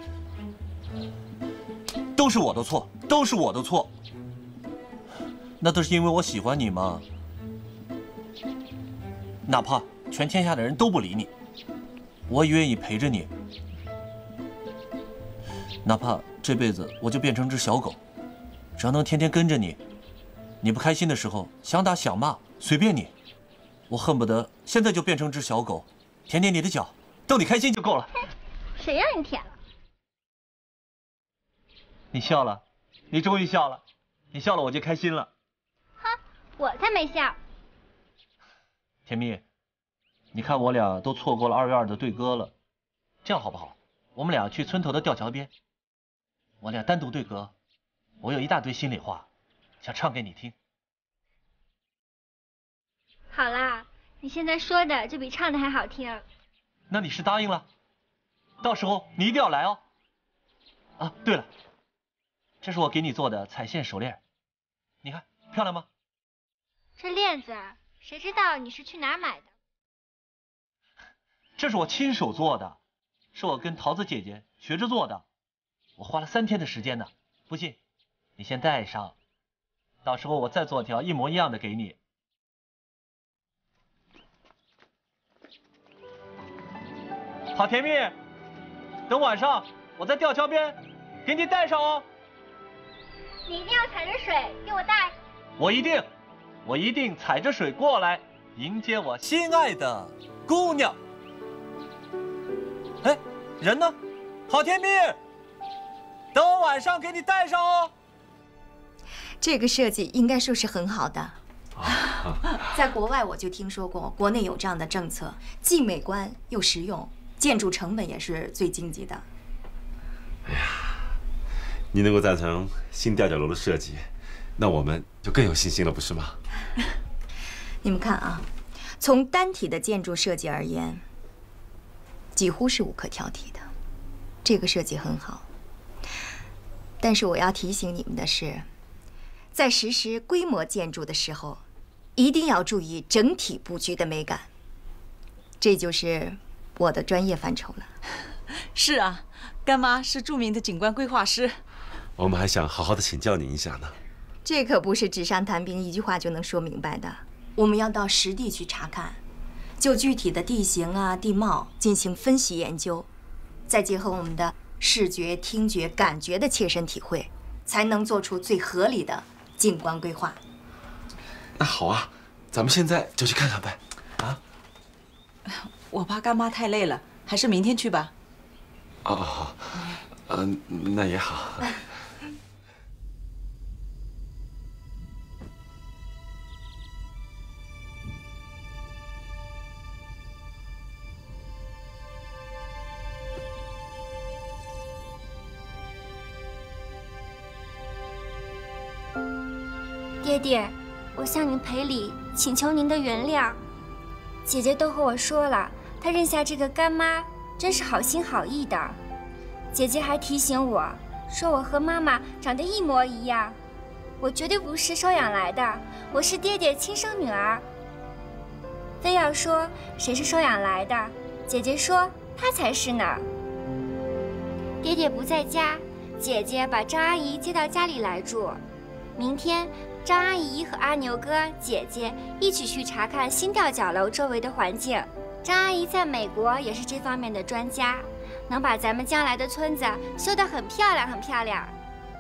Speaker 5: 都是我的错，都是我的错。那都是因为我喜欢你嘛。哪怕全天下的人都不理你，我也愿意陪着你。哪怕这辈子我就变成只小狗，只要能天天跟着你，你不开心的时候想打想骂随便你，我恨不得现在就变成只小狗，舔舔你的脚，逗你开心就够了。
Speaker 11: 谁让你舔了？
Speaker 5: 你笑了，你终于笑了，你笑了我就开心了。
Speaker 11: 哈，我才没笑。
Speaker 5: 甜蜜，你看我俩都错过了二月二的对歌了，这样好不好？我们俩去村头的吊桥边，我俩单独对歌，我有一大堆心里话，想唱给你听。
Speaker 11: 好啦， 你现在说的就比唱的还好听。
Speaker 5: 那你是答应了？到时候你一定要来哦。啊，对了，这是我给你做的彩线手链，你看漂亮吗？
Speaker 11: 这链子，谁知道你是去哪儿买的？
Speaker 5: 这是我亲手做的，是我跟桃子姐姐学着做的，我花了三天的时间呢。不信，你先戴上，到时候我再做条一模一样的给你。好，甜蜜，等晚上我在吊桥边给你带上哦。
Speaker 11: 你一定要踩着水给我带。
Speaker 5: 我一定，我一定踩着水过来迎接我心爱的姑娘。哎，人呢？好，甜蜜，等我晚上给你带上哦。
Speaker 2: 这个设计应该说是很好的。在国外我就听说过，国内有这样的政策，既美观又实用，建筑成本也是最经济的。
Speaker 14: 哎呀，你能够赞成新吊脚楼的设计，那我们就更有信心了，不是吗？
Speaker 2: 你们看啊，从单体的建筑设计而言，几乎是无可挑剔的，这个设计很好。但是我要提醒你们的是，在实施规模建筑的时候，一定要注意整体布局的美感，这就是我的专业范畴了。
Speaker 12: 是啊，干妈是著名的景观规划师，
Speaker 14: 我们还想好好的请教您一下呢。
Speaker 2: 这可不是纸上谈兵，一句话就能说明白的。我们要到实地去查看，就具体的地形啊、地貌进行分析研究，再结合我们的视觉、听觉、感觉的切身体会，才能做出最合理的景观规划。
Speaker 14: 那好啊，咱们现在就去看看呗。啊？
Speaker 12: 我怕干妈太累了，还是明天去吧。
Speaker 14: 哦好，嗯、呃，那也好。
Speaker 11: 爹爹，我向您赔礼，请求您的原谅。姐姐都和我说了，她认下这个干妈真是好心好意的。姐姐还提醒我说，我和妈妈长得一模一样，我绝对不是收养来的，我是爹爹亲生女儿。非要说谁是收养来的，姐姐说她才是呢。爹爹不在家，姐姐把张阿姨接到家里来住。明天张阿姨和阿牛哥、姐姐一起去查看新吊脚楼周围的环境。张阿姨在美国也是这方面的专家，能把咱们将来的村子修得很漂亮，很漂亮。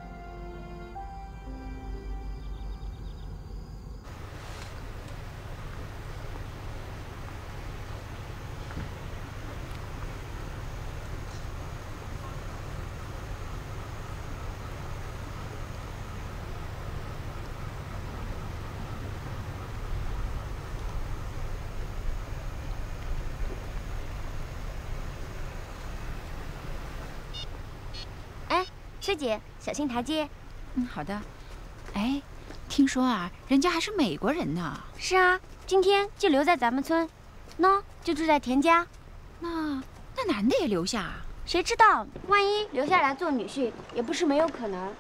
Speaker 11: 师姐，小心台阶。
Speaker 16: 嗯，好的。哎，听说啊，人家还是美国人呢。
Speaker 11: 是啊，今天就留在咱们村，喏，就住在田家。
Speaker 16: 那那男的也留下啊？
Speaker 11: 谁知道，万一留下来做女婿，也不是没有可能。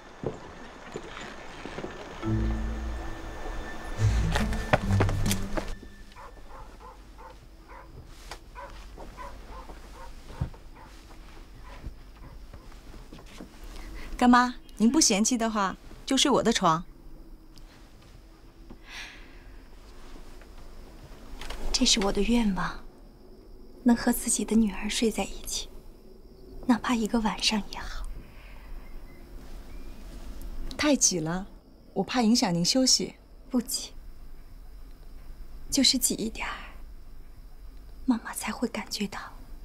Speaker 12: 干妈，您不嫌弃的话，就睡我的床。
Speaker 2: 这是我的愿望，能和自己的女儿睡在一起，哪怕一个晚上也好。
Speaker 12: 太挤了，我怕影响您休息。
Speaker 2: 不挤，就是挤一点儿，妈妈才会感觉到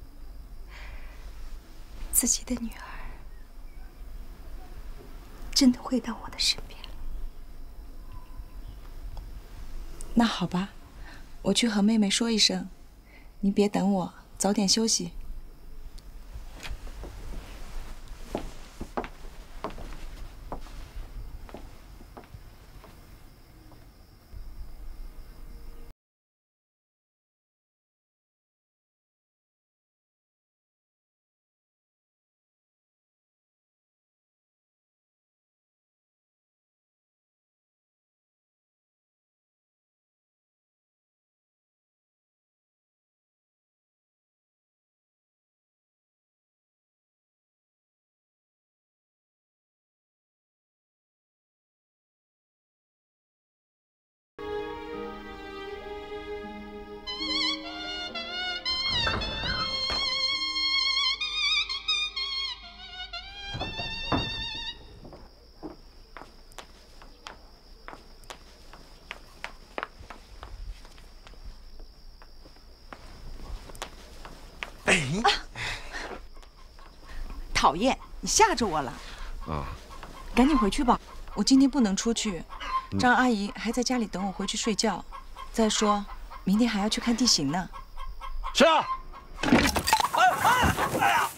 Speaker 2: 自己的女儿真的回到我的身边。
Speaker 12: 那好吧，我去和妹妹说一声，你别等我，早点休息。
Speaker 17: 哎，
Speaker 12: 讨厌，你吓着我了。
Speaker 14: 啊，
Speaker 12: 赶紧回去吧，我今天不能出去。张阿姨还在家里等我回去睡觉。再说，明天还要去看地形呢。
Speaker 13: 是啊。
Speaker 17: 哎哎哎呀！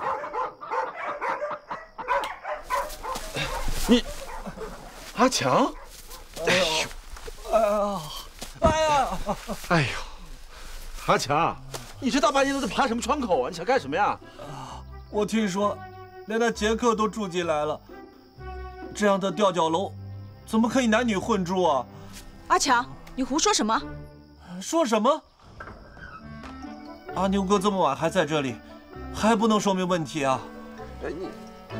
Speaker 13: 你，阿强。
Speaker 17: 哎呦！哎呀！哎呀！
Speaker 13: 哎呦，阿强，你这大半夜的在爬什么窗口啊？你想干什么呀？
Speaker 17: 我听说，连那杰克都住进来了。这样的吊脚楼，怎么可以男女混住啊？
Speaker 12: 阿强，你胡说什么？
Speaker 17: 说什么？阿牛哥这么晚还在这里，还不能说明问题啊？
Speaker 13: 你。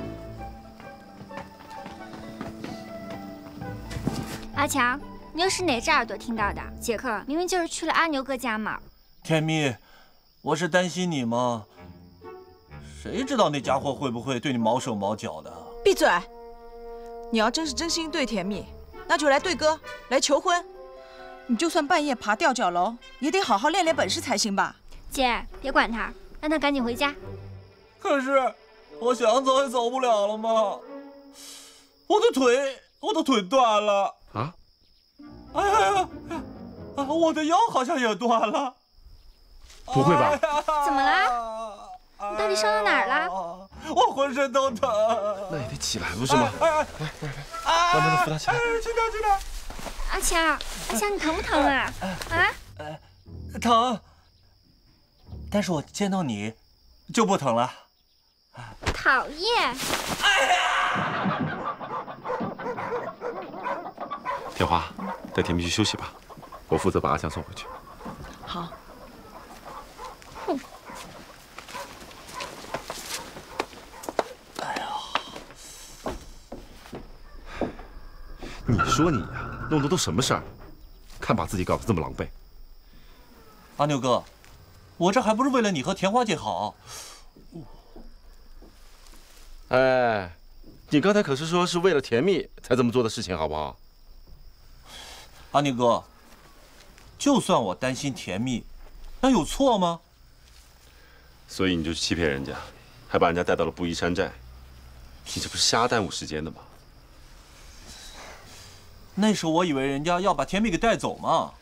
Speaker 11: 阿强，你又是哪只耳朵听到的？杰克明明就是去了阿牛哥家嘛。
Speaker 17: 甜蜜，我是担心你嘛。谁知道那家伙会不会对你毛手毛脚的？
Speaker 12: 闭嘴！你要真是真心对甜蜜，那就来对歌，来求婚。你就算半夜爬吊脚楼，也得好好练练本事才行吧？
Speaker 11: 姐，别管他，让他赶紧回家。
Speaker 17: 可是，我想走也走不了了嘛。我的腿，我的腿断了。
Speaker 13: 啊？
Speaker 17: 哎呀呀呀！啊，我的腰好像也断了。
Speaker 13: 不会吧？
Speaker 11: 哎、怎么了？你到底伤到哪儿了？
Speaker 17: 我浑身都疼。
Speaker 13: 那也得起来不是吗？来来来，慢慢的扶他起来。
Speaker 17: 起来起来。
Speaker 11: 阿强，阿强，你疼不疼啊？啊？
Speaker 17: 疼。但是我见到你，就不疼了。
Speaker 11: 讨厌。
Speaker 17: 哎呀！
Speaker 14: 天花，带甜蜜去休息吧，我负责把阿强送回去。
Speaker 12: 好。
Speaker 11: 哼。
Speaker 17: 哎呀！
Speaker 14: 你说你呀，弄的都什么事儿？看把自己搞得这么狼狈。
Speaker 17: 阿牛哥，我这还不是为了你和田花姐好。
Speaker 13: 哎，你刚才可是说是为了甜蜜才这么做的事情，好不好？
Speaker 17: 阿牛哥，就算我担心甜蜜，那有错吗？
Speaker 14: 所以你就去欺骗人家，还把人家带到了布衣山寨，你这不是瞎耽误时间的吗？
Speaker 17: 那时候我以为人家要把甜蜜给带走嘛。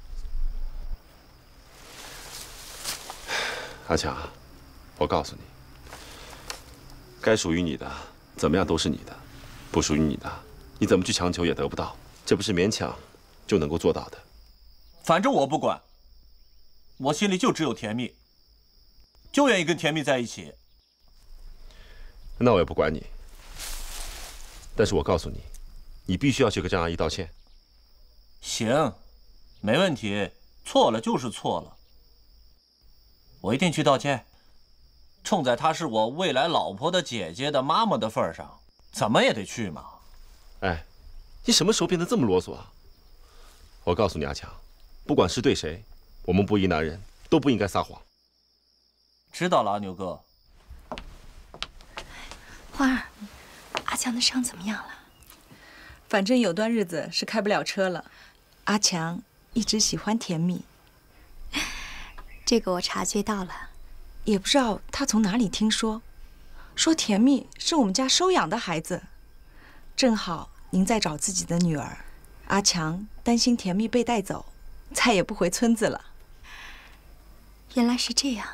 Speaker 14: 阿强，我告诉你，该属于你的怎么样都是你的，不属于你的，你怎么去强求也得不到，这不是勉强就能够做到的。
Speaker 17: 反正我不管，我心里就只有甜蜜，就愿意跟甜蜜在一起。
Speaker 14: 那我也不管你，但是我告诉你，你必须要去跟张阿姨道歉。
Speaker 17: 行，没问题，错了就是错了，我一定去道歉。冲在她是我未来老婆的姐姐的妈妈的份上，怎么也得去嘛。
Speaker 14: 哎，你什么时候变得这么啰嗦啊？我告诉你，阿强，不管是对谁，我们布衣男人都不应该撒谎。
Speaker 17: 知道了，阿牛哥。
Speaker 2: 花儿，阿强的伤怎么样了？
Speaker 12: 反正有段日子是开不了车了。阿强一直喜欢甜蜜，
Speaker 2: 这个我察觉到了。
Speaker 12: 也不知道他从哪里听说，说甜蜜是我们家收养的孩子。正好您在找自己的女儿，阿强担心甜蜜被带走，再也不回村子了。
Speaker 2: 原来是这样。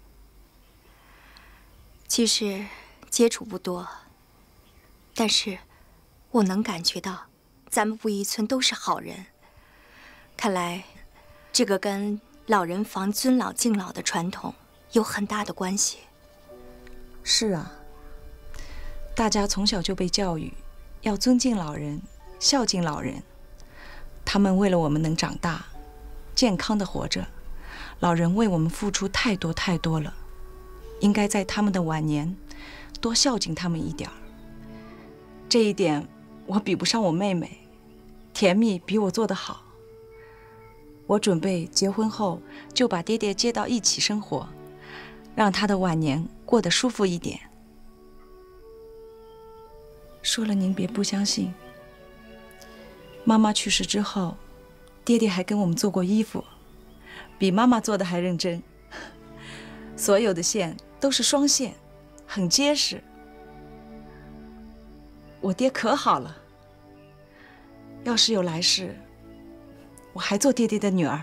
Speaker 2: 其实接触不多，但是我能感觉到，咱们布衣村都是好人。看来，这个跟老人房尊老敬老的传统有很大的关系。
Speaker 12: 是啊，大家从小就被教育要尊敬老人，孝敬老人。他们为了我们能长大，健康的活着，老人为我们付出太多太多了，应该在他们的晚年多孝敬他们一点儿。这一点我比不上我妹妹，甜蜜比我做得好。我准备结婚后就把爹爹接到一起生活，让他的晚年过得舒服一点。说了您别不相信，妈妈去世之后，爹爹还跟我们做过衣服，比妈妈做的还认真。 所有的线都是双线，很结实。我爹可好了，要是有来世，我还做爹爹的女儿。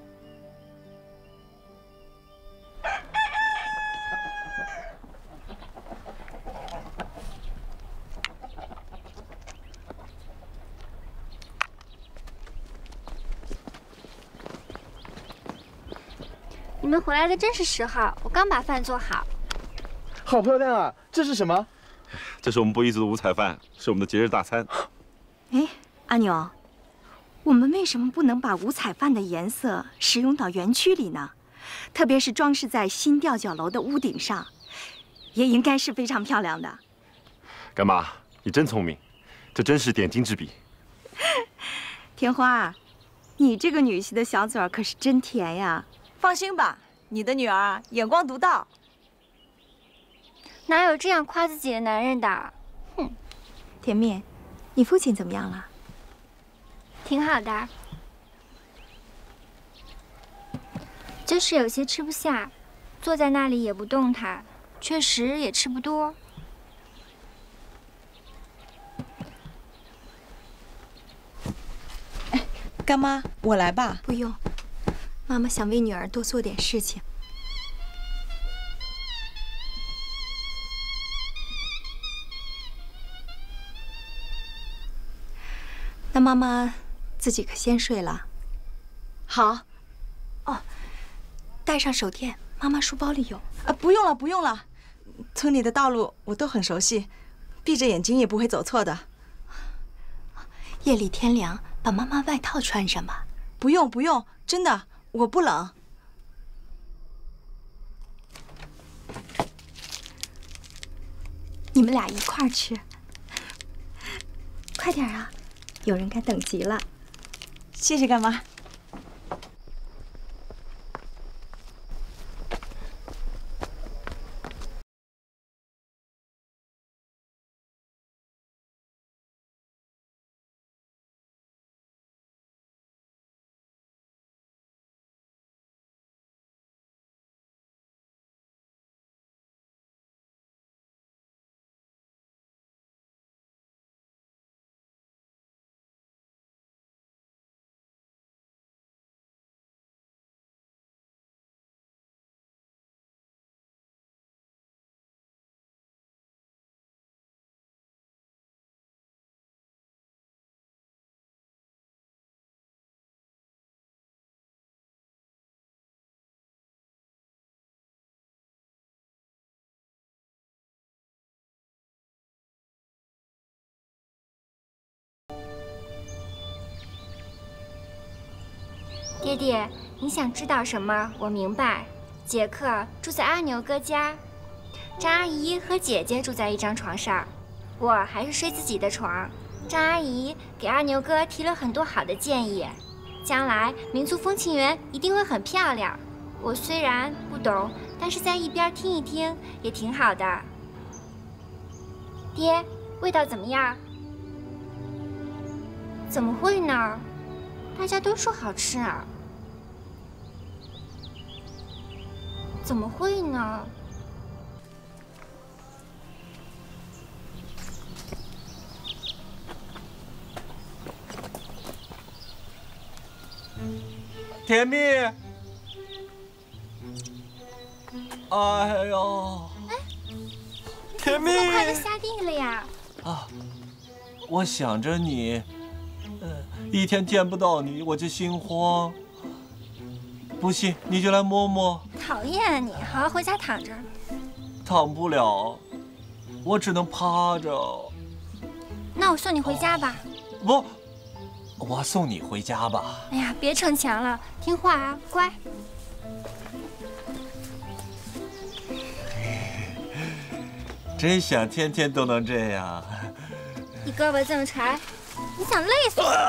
Speaker 11: 你们回来的真是时候，我刚把饭做好。
Speaker 1: 好漂亮啊！这是什么？
Speaker 14: 这是我们布依族的五彩饭，是我们的节日大餐。
Speaker 2: 哎，阿牛，我们为什么不能把五彩饭的颜色使用到园区里呢？特别是装饰在新吊脚楼的屋顶上，也应该是非常漂亮的。
Speaker 13: 干妈，你真聪明，这真是点睛之笔。
Speaker 2: 田花，你这个女婿的小嘴儿可是真甜呀！
Speaker 12: 放心吧，你的女儿眼光独到。
Speaker 11: 哪有这样夸自己的男人的？哼！
Speaker 2: 甜蜜，你父亲怎么样了？
Speaker 11: 挺好的，就是有些吃不下，坐在那里也不动弹，确实也吃不多。
Speaker 12: 哎，干妈，我来吧。
Speaker 2: 不用，妈妈想为女儿多做点事情。那妈妈自己可先睡了。
Speaker 12: 好。
Speaker 2: 哦，带上手电，妈妈书包里有。
Speaker 12: 啊，不用了，不用了。村里的道路我都很熟悉，闭着眼睛也不会走错的。
Speaker 2: 夜里天凉，把妈妈外套穿上吧。
Speaker 12: 不用不用，真的，我不冷。
Speaker 2: 你们俩一块儿吃，快点啊！有人该等急了。
Speaker 12: 谢谢干妈。
Speaker 11: 爹爹，你想知道什么？我明白。杰克住在阿牛哥家，张阿姨和姐姐住在一张床上，我还是睡自己的床。张阿姨给阿牛哥提了很多好的建议，将来民族风情园一定会很漂亮。我虽然不懂，但是在一边听一听也挺好的。爹，味道怎么样？怎么会呢？大家都说好吃啊。怎么会呢？
Speaker 17: 甜蜜，哎呦，甜蜜，
Speaker 11: 这么快就下地了呀？
Speaker 17: 啊，我想着你，呃，一天见不到你我就心慌。不信你就来摸摸。
Speaker 11: 讨厌你，好好回家躺着。
Speaker 17: 躺不了，我只能趴着。
Speaker 11: 那我送你回家吧。
Speaker 17: 不，我送你回家吧。
Speaker 11: 哎呀，别逞强了，听话啊，乖。
Speaker 17: 真想天天都能这样。
Speaker 11: 你胳膊这么柴，你想累死我？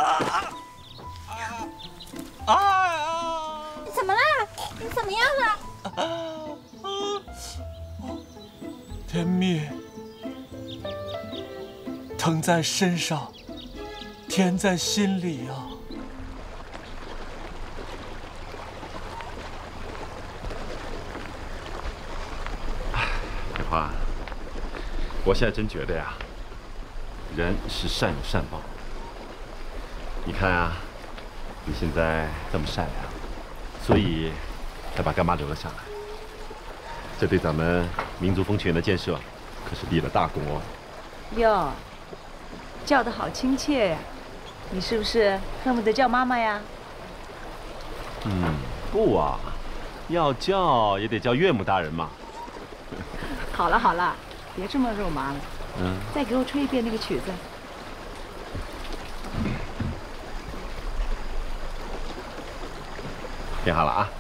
Speaker 17: 啊！
Speaker 11: 你怎么了？你怎么样了？
Speaker 17: 甜蜜，疼在身上，甜在心里啊。
Speaker 14: 话，我现在真觉得呀，人是善有善报。你看啊，你现在这么善良，所以才把干妈留了下来。这对咱们民族风情园的建设可是立了大功哦。
Speaker 6: 哟，叫得好亲切呀！你是不是恨不得叫妈妈呀？
Speaker 14: 嗯，不啊，要叫也得叫岳母大人嘛。
Speaker 6: 好了好了，别这么肉麻了。
Speaker 14: 嗯，
Speaker 6: 再给我吹一遍那个曲子。
Speaker 14: 听好了啊。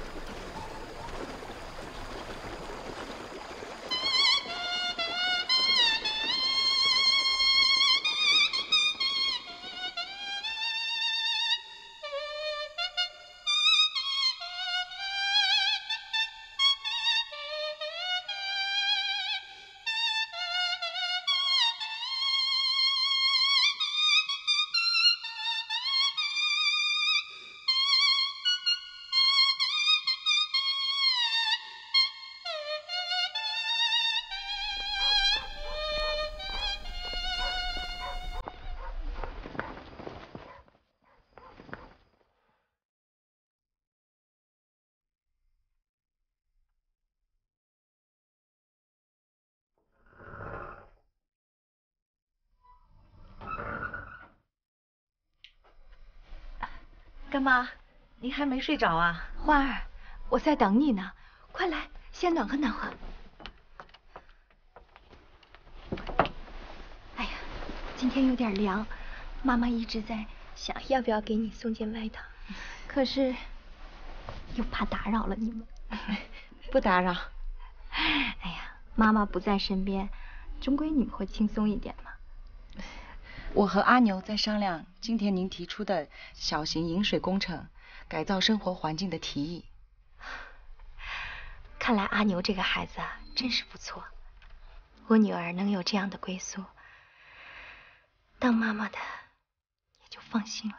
Speaker 6: 干妈，你还没睡着啊？
Speaker 2: 花儿，我在等你呢，快来，先暖和暖和。哎呀，今天有点凉，妈妈一直在想要不要给你送件外套，可是又怕打扰了你们。
Speaker 6: 不打扰。
Speaker 2: 哎呀，妈妈不在身边，终归你们会轻松一点嘛。
Speaker 6: 我和阿牛在商量今天您提出的小型饮水工程，改造生活环境的提议。
Speaker 2: 看来阿牛这个孩子啊，真是不错。我女儿能有这样的归宿，当妈妈的也就放心了。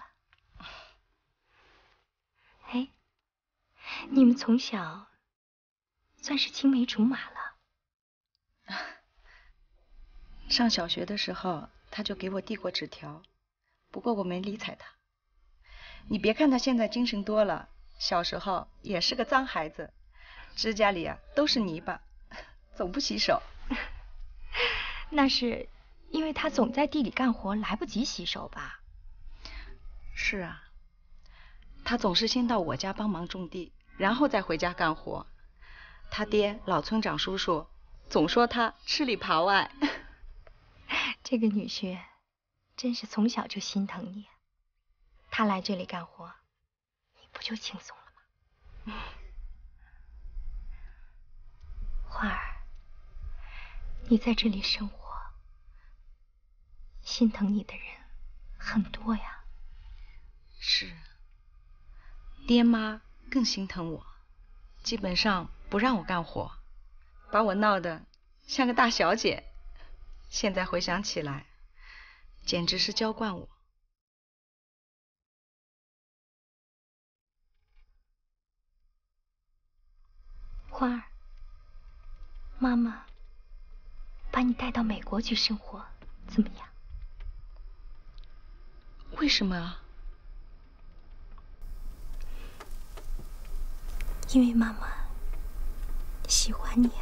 Speaker 2: 哎，你们从小算是青梅竹马了。
Speaker 6: 上小学的时候，他就给我递过纸条，不过我没理睬他。你别看他现在精神多了，小时候也是个脏孩子，指甲里啊都是泥巴，总不洗手。
Speaker 2: 那是因为他总在地里干活，来不及洗手吧？
Speaker 6: 是啊，他总是先到我家帮忙种地，然后再回家干活。他爹老村长叔叔总说他吃里扒外。
Speaker 2: 这个女婿真是从小就心疼你，他来这里干活，你不就轻松了吗？花儿，你在这里生活，心疼你的人很多呀。
Speaker 6: 是，爹妈更心疼我，基本上不让我干活，把我闹得像个大小姐。现在回想起来，简直是娇惯我。
Speaker 2: 花儿，妈妈把你带到美国去生活，怎么样？
Speaker 6: 为什么啊？
Speaker 2: 因为妈妈喜欢你啊。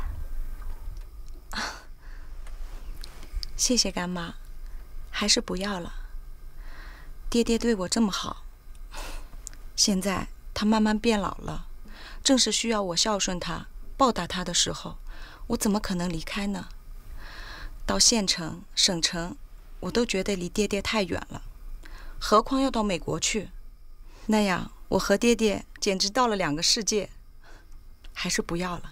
Speaker 12: 谢谢干妈，还是不要了。爹爹对我这么好，现在他慢慢变老了，正是需要我孝顺他、报答他的时候，我怎么可能离开呢？到县城、省城，我都觉得离爹爹太远了，何况要到美国去，那样我和爹爹简直到了两个世界，还是不要了。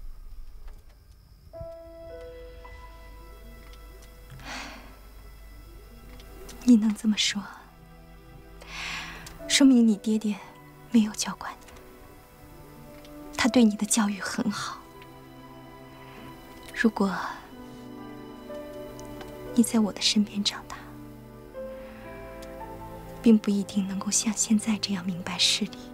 Speaker 2: 你能这么说，说明你爹爹没有教惯你，他对你的教育很好。如果你在我的身边长大，并不一定能够像现在这样明白事理。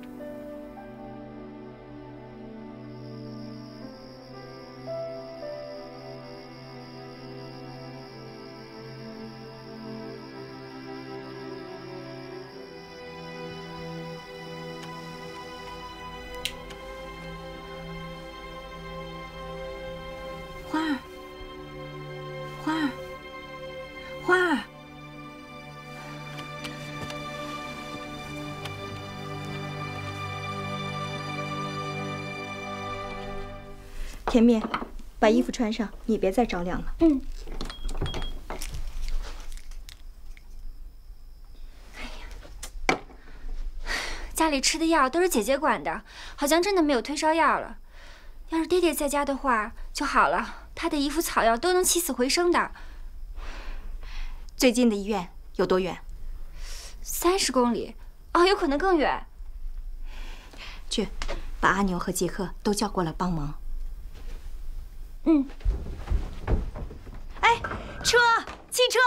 Speaker 2: 甜蜜，把衣服穿上，你别再着凉了。
Speaker 11: 嗯。哎呀，家里吃的药都是姐姐管的，好像真的没有退烧药了。要是爹爹在家的话就好了，他的一副草药都能起死回生的。
Speaker 2: 最近的医院有多远？
Speaker 11: 三十公里，哦，有可能更远。
Speaker 2: 去，把阿牛和杰克都叫过来帮忙。
Speaker 11: 嗯。
Speaker 2: 哎，车，汽车！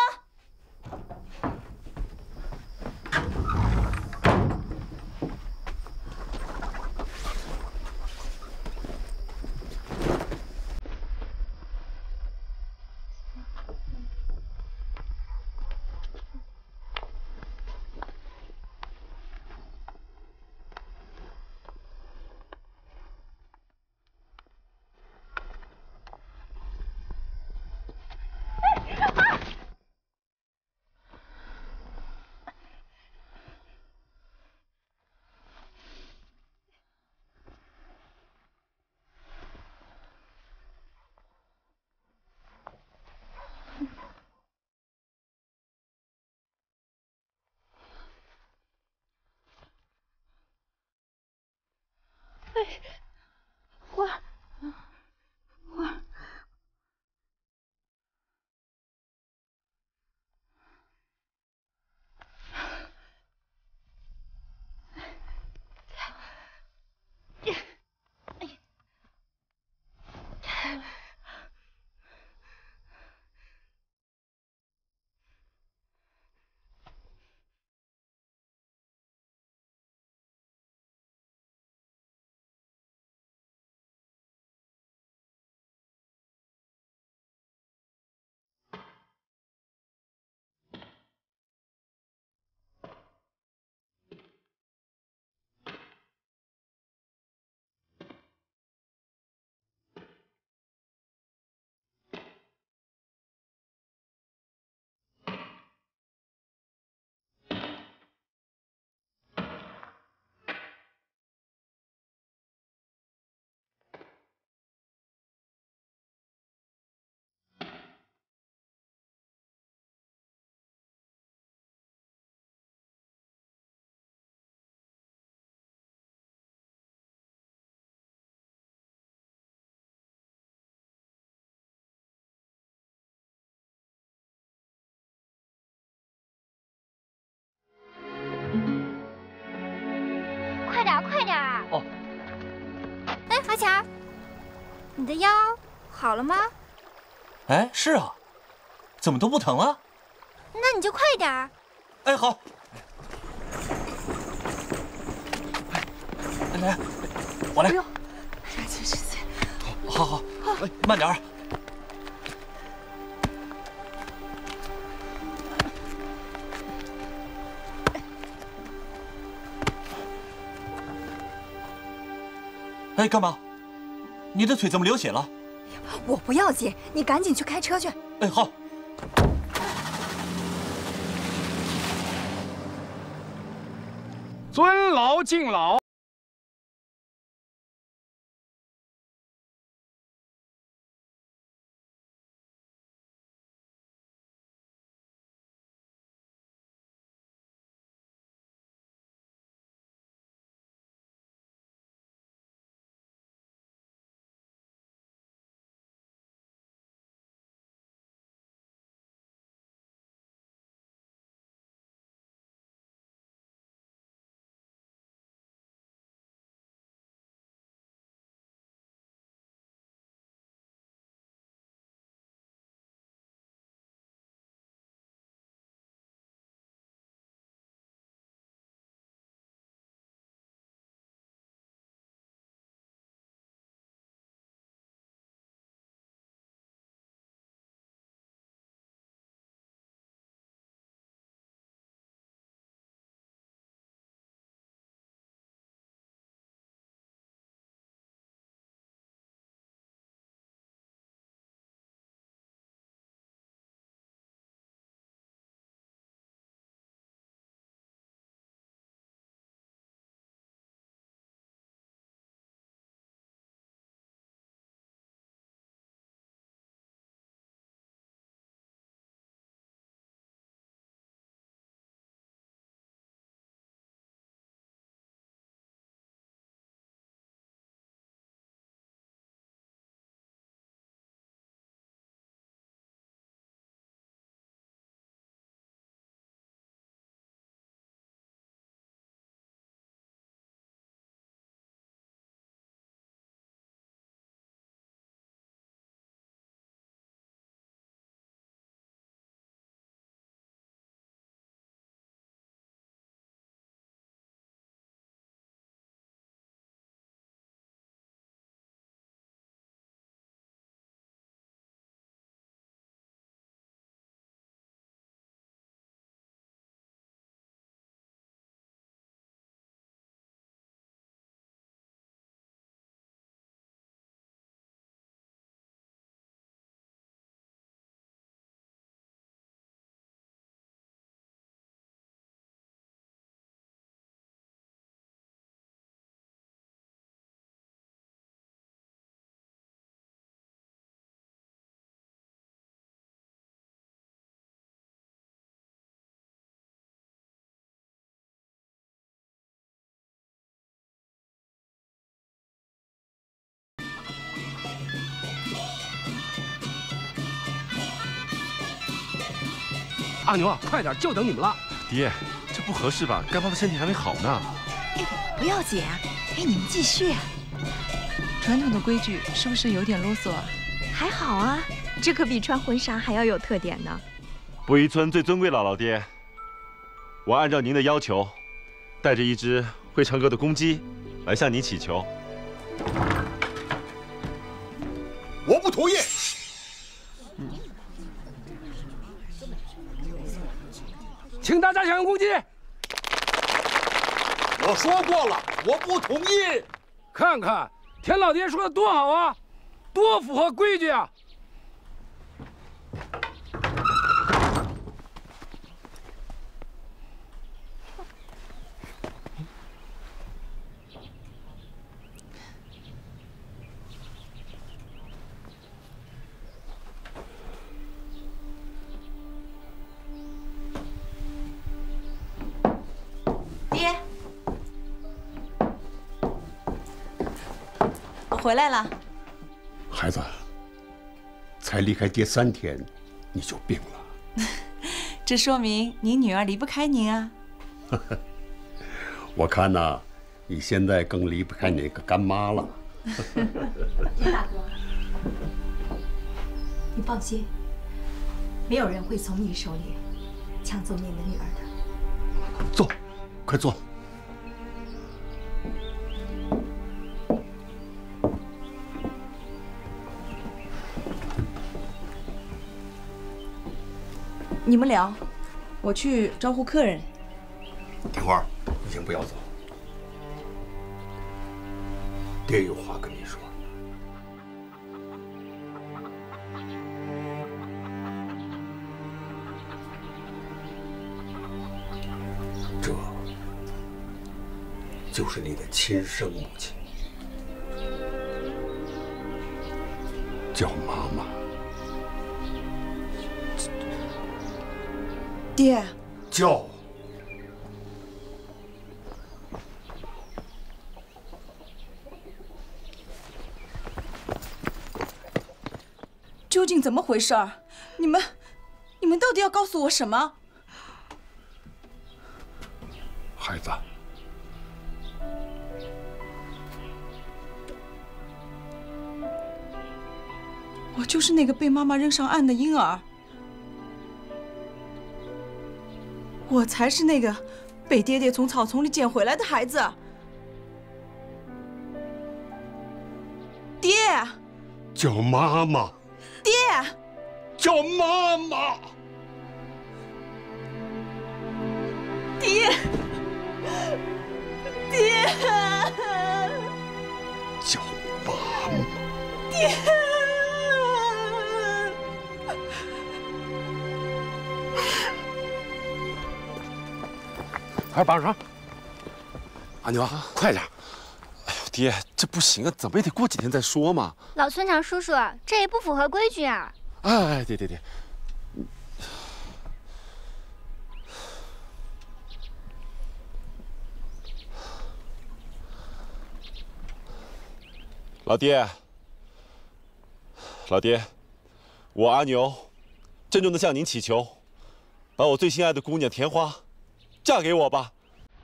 Speaker 2: 花，花。
Speaker 11: 快点，快点！
Speaker 17: 哦。
Speaker 11: 哎，阿强，你的腰好了吗？
Speaker 17: 哎，是啊，怎么都不疼了？
Speaker 11: 那你就快点。
Speaker 17: 哎，好。来来，我来。
Speaker 12: 不用，抓紧时间。
Speaker 17: 好好，哎，慢点儿。哎，干嘛？你的腿怎么流血了？
Speaker 2: 我不要紧，你赶紧去开车去。
Speaker 17: 哎，好。
Speaker 15: 尊老敬老。
Speaker 4: 阿牛啊，快点，就等你们了。
Speaker 14: 爹，这不合适吧？干妈的身体还没好呢。
Speaker 2: 哎，不要紧啊。哎，你们继续啊。
Speaker 12: 传统的规矩是不是有点啰嗦啊？
Speaker 2: 还好啊，这可比穿婚纱还要有特点呢。
Speaker 13: 布衣村最尊贵了，老爹。我按照您的要求，带着一只会唱歌的公鸡，来向您祈求。
Speaker 9: 我不同意。
Speaker 4: 请大家响应公鸡。
Speaker 9: 我说过了，我不同意。
Speaker 4: 看看田老爹说的多好啊，多符合规矩啊！
Speaker 12: 爹，我回来了。
Speaker 9: 孩子，才离开爹三天，你就病了。
Speaker 12: 这说明您女儿离不开您啊。
Speaker 9: 我看呐，你现在更离不开那个干妈了。
Speaker 2: 田大哥，你放心，没有人会从你手里抢走你的女儿的。
Speaker 9: 坐，快坐。
Speaker 12: 你们聊，我去招呼客人。
Speaker 9: 田花，你先不要走，爹有话跟你说。这就是你的亲生母亲，叫妈妈。
Speaker 12: 爹，
Speaker 9: 叫。
Speaker 12: 究竟怎么回事儿？你们，你们到底要告诉我什么？
Speaker 9: 孩子，
Speaker 12: 我就是那个被妈妈扔上岸的婴儿。我才是那个被爹爹从草丛里捡回来的孩子。爹，
Speaker 9: 叫妈妈。
Speaker 12: 爹，
Speaker 9: 叫妈妈。
Speaker 12: 爹，爹，
Speaker 9: 叫妈妈。
Speaker 12: 爹。
Speaker 4: 快帮上！阿牛，快点！
Speaker 14: 哎呦，爹，这不行啊，怎么也得过几天再说嘛。
Speaker 11: 老村长叔叔，这也不符合规矩啊！
Speaker 14: 哎，对对对，老爹，老爹，我阿牛，郑重的向您祈求，把我最心爱的姑娘田花。嫁给我吧！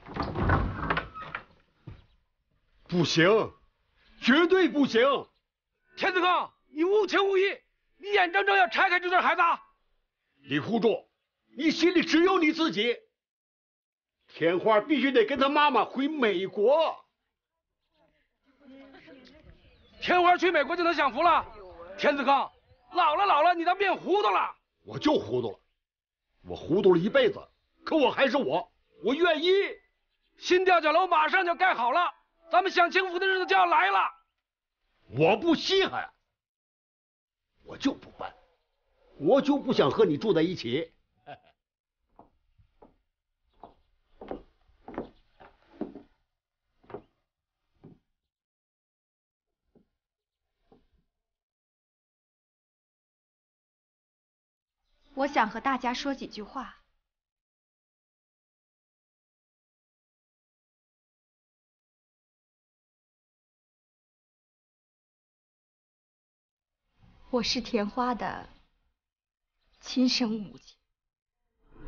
Speaker 9: 不行，绝对不行！
Speaker 4: 田子刚，你无情无义，你眼睁睁要拆开这对孩子！
Speaker 9: 李护柱，你心里只有你自己。田花必须得跟她妈妈回美国。
Speaker 4: 田花去美国就能享福了？田子刚，老了老了，你当变糊涂了？
Speaker 9: 我就糊涂了，我糊涂了一辈子。可我还是我，我愿意。
Speaker 4: 新吊脚楼马上就盖好了，咱们享清福的日子就要来了。
Speaker 9: 我不稀罕，我就不办，我就不想和你住在一起。
Speaker 2: 我想和大家说几句话。我是田花的亲生母亲，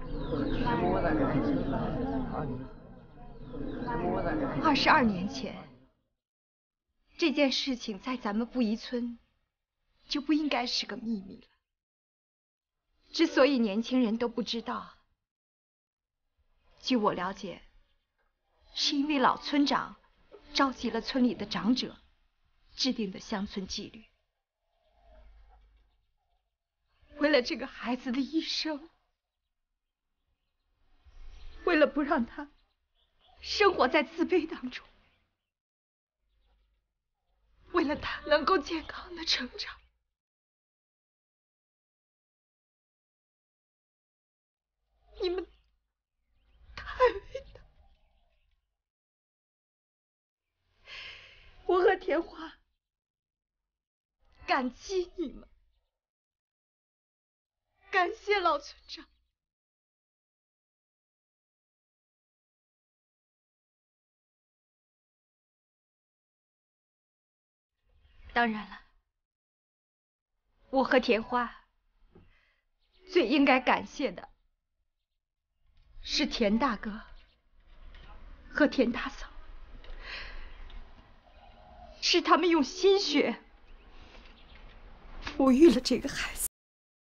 Speaker 2: 二十二年前，这件事情在咱们布宜村就不应该是个秘密了。之所以年轻人都不知道，据我了解，是因为老村长召集了村里的长者，制定的乡村纪律。为了这个孩子的一生，为了不让他生活在自卑当中，为了他能够健康的成长，你们太伟大！我和田花感激你们，感谢老村长。当然了，我和田花最应该感谢的是田大哥和田大嫂，是他们用心血抚育了这个孩子。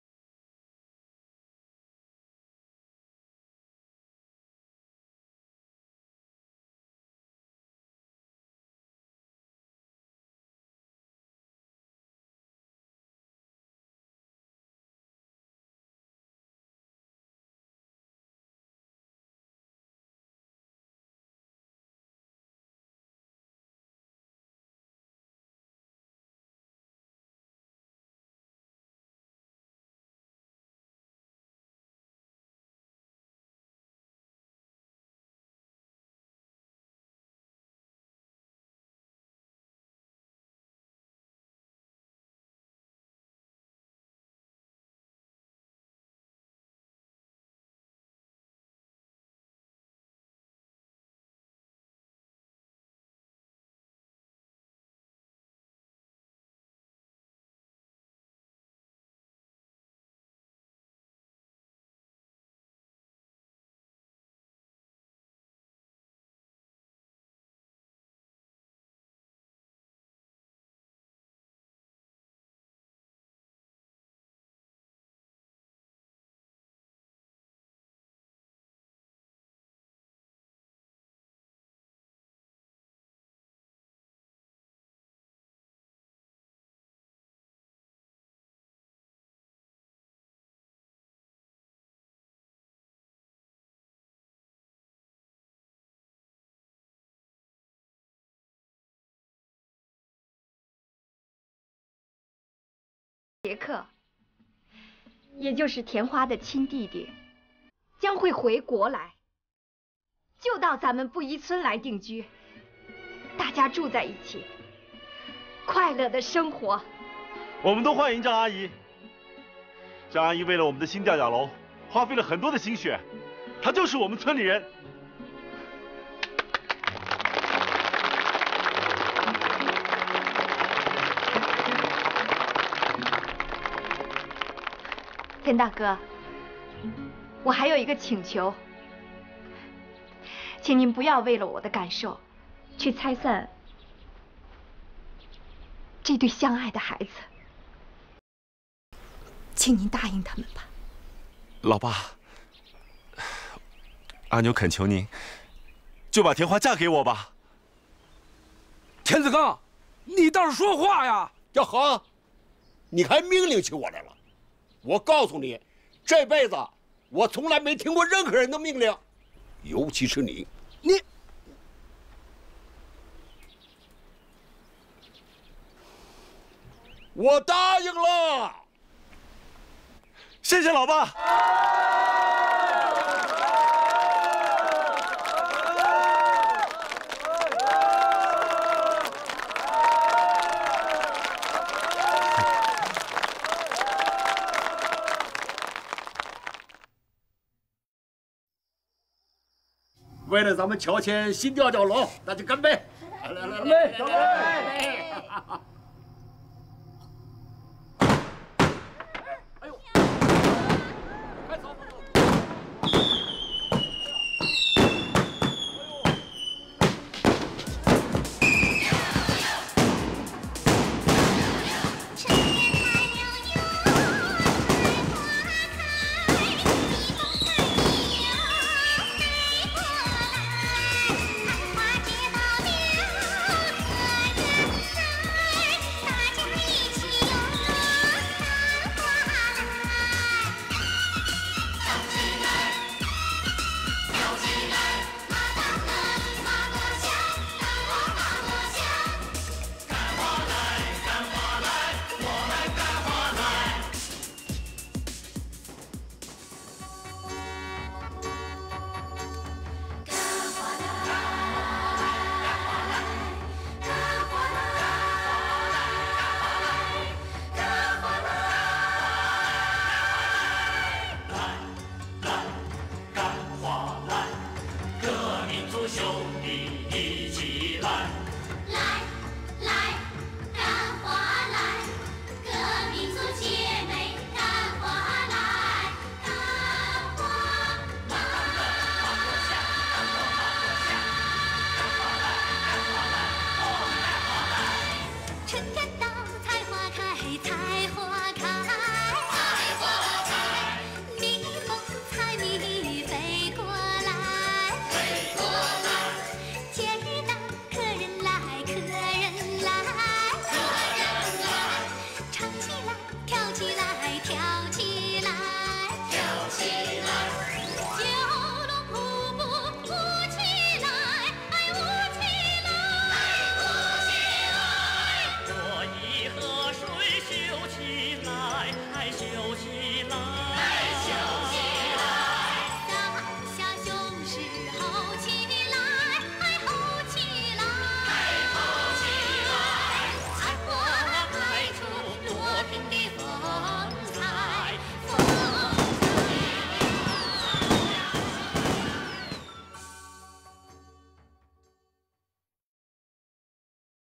Speaker 2: 杰克，也就是田花的亲弟弟，将会回国来，就到咱们布宜村来定居，大家住在一起，快乐的生活。
Speaker 13: 我们都欢迎张阿姨。张阿姨为了我们的新吊脚楼，花费了很多的心血，她就是我们村里人。
Speaker 2: 田大哥，我还有一个请求，请您不要为了我的感受，去拆散这对相爱的孩子，请您答应他们吧。
Speaker 13: 老爸，阿牛恳求您，就把田花嫁给我吧。
Speaker 4: 田子刚，你倒是说话呀！
Speaker 9: 呀呵，你还命令起我来了？我告诉你，这辈子我从来没听过任何人的命令，尤其是你。
Speaker 4: 你，
Speaker 9: 我答应了。
Speaker 13: 谢谢老爸。
Speaker 9: 为了咱们乔迁新吊脚楼，大家干杯！来来来来，干杯！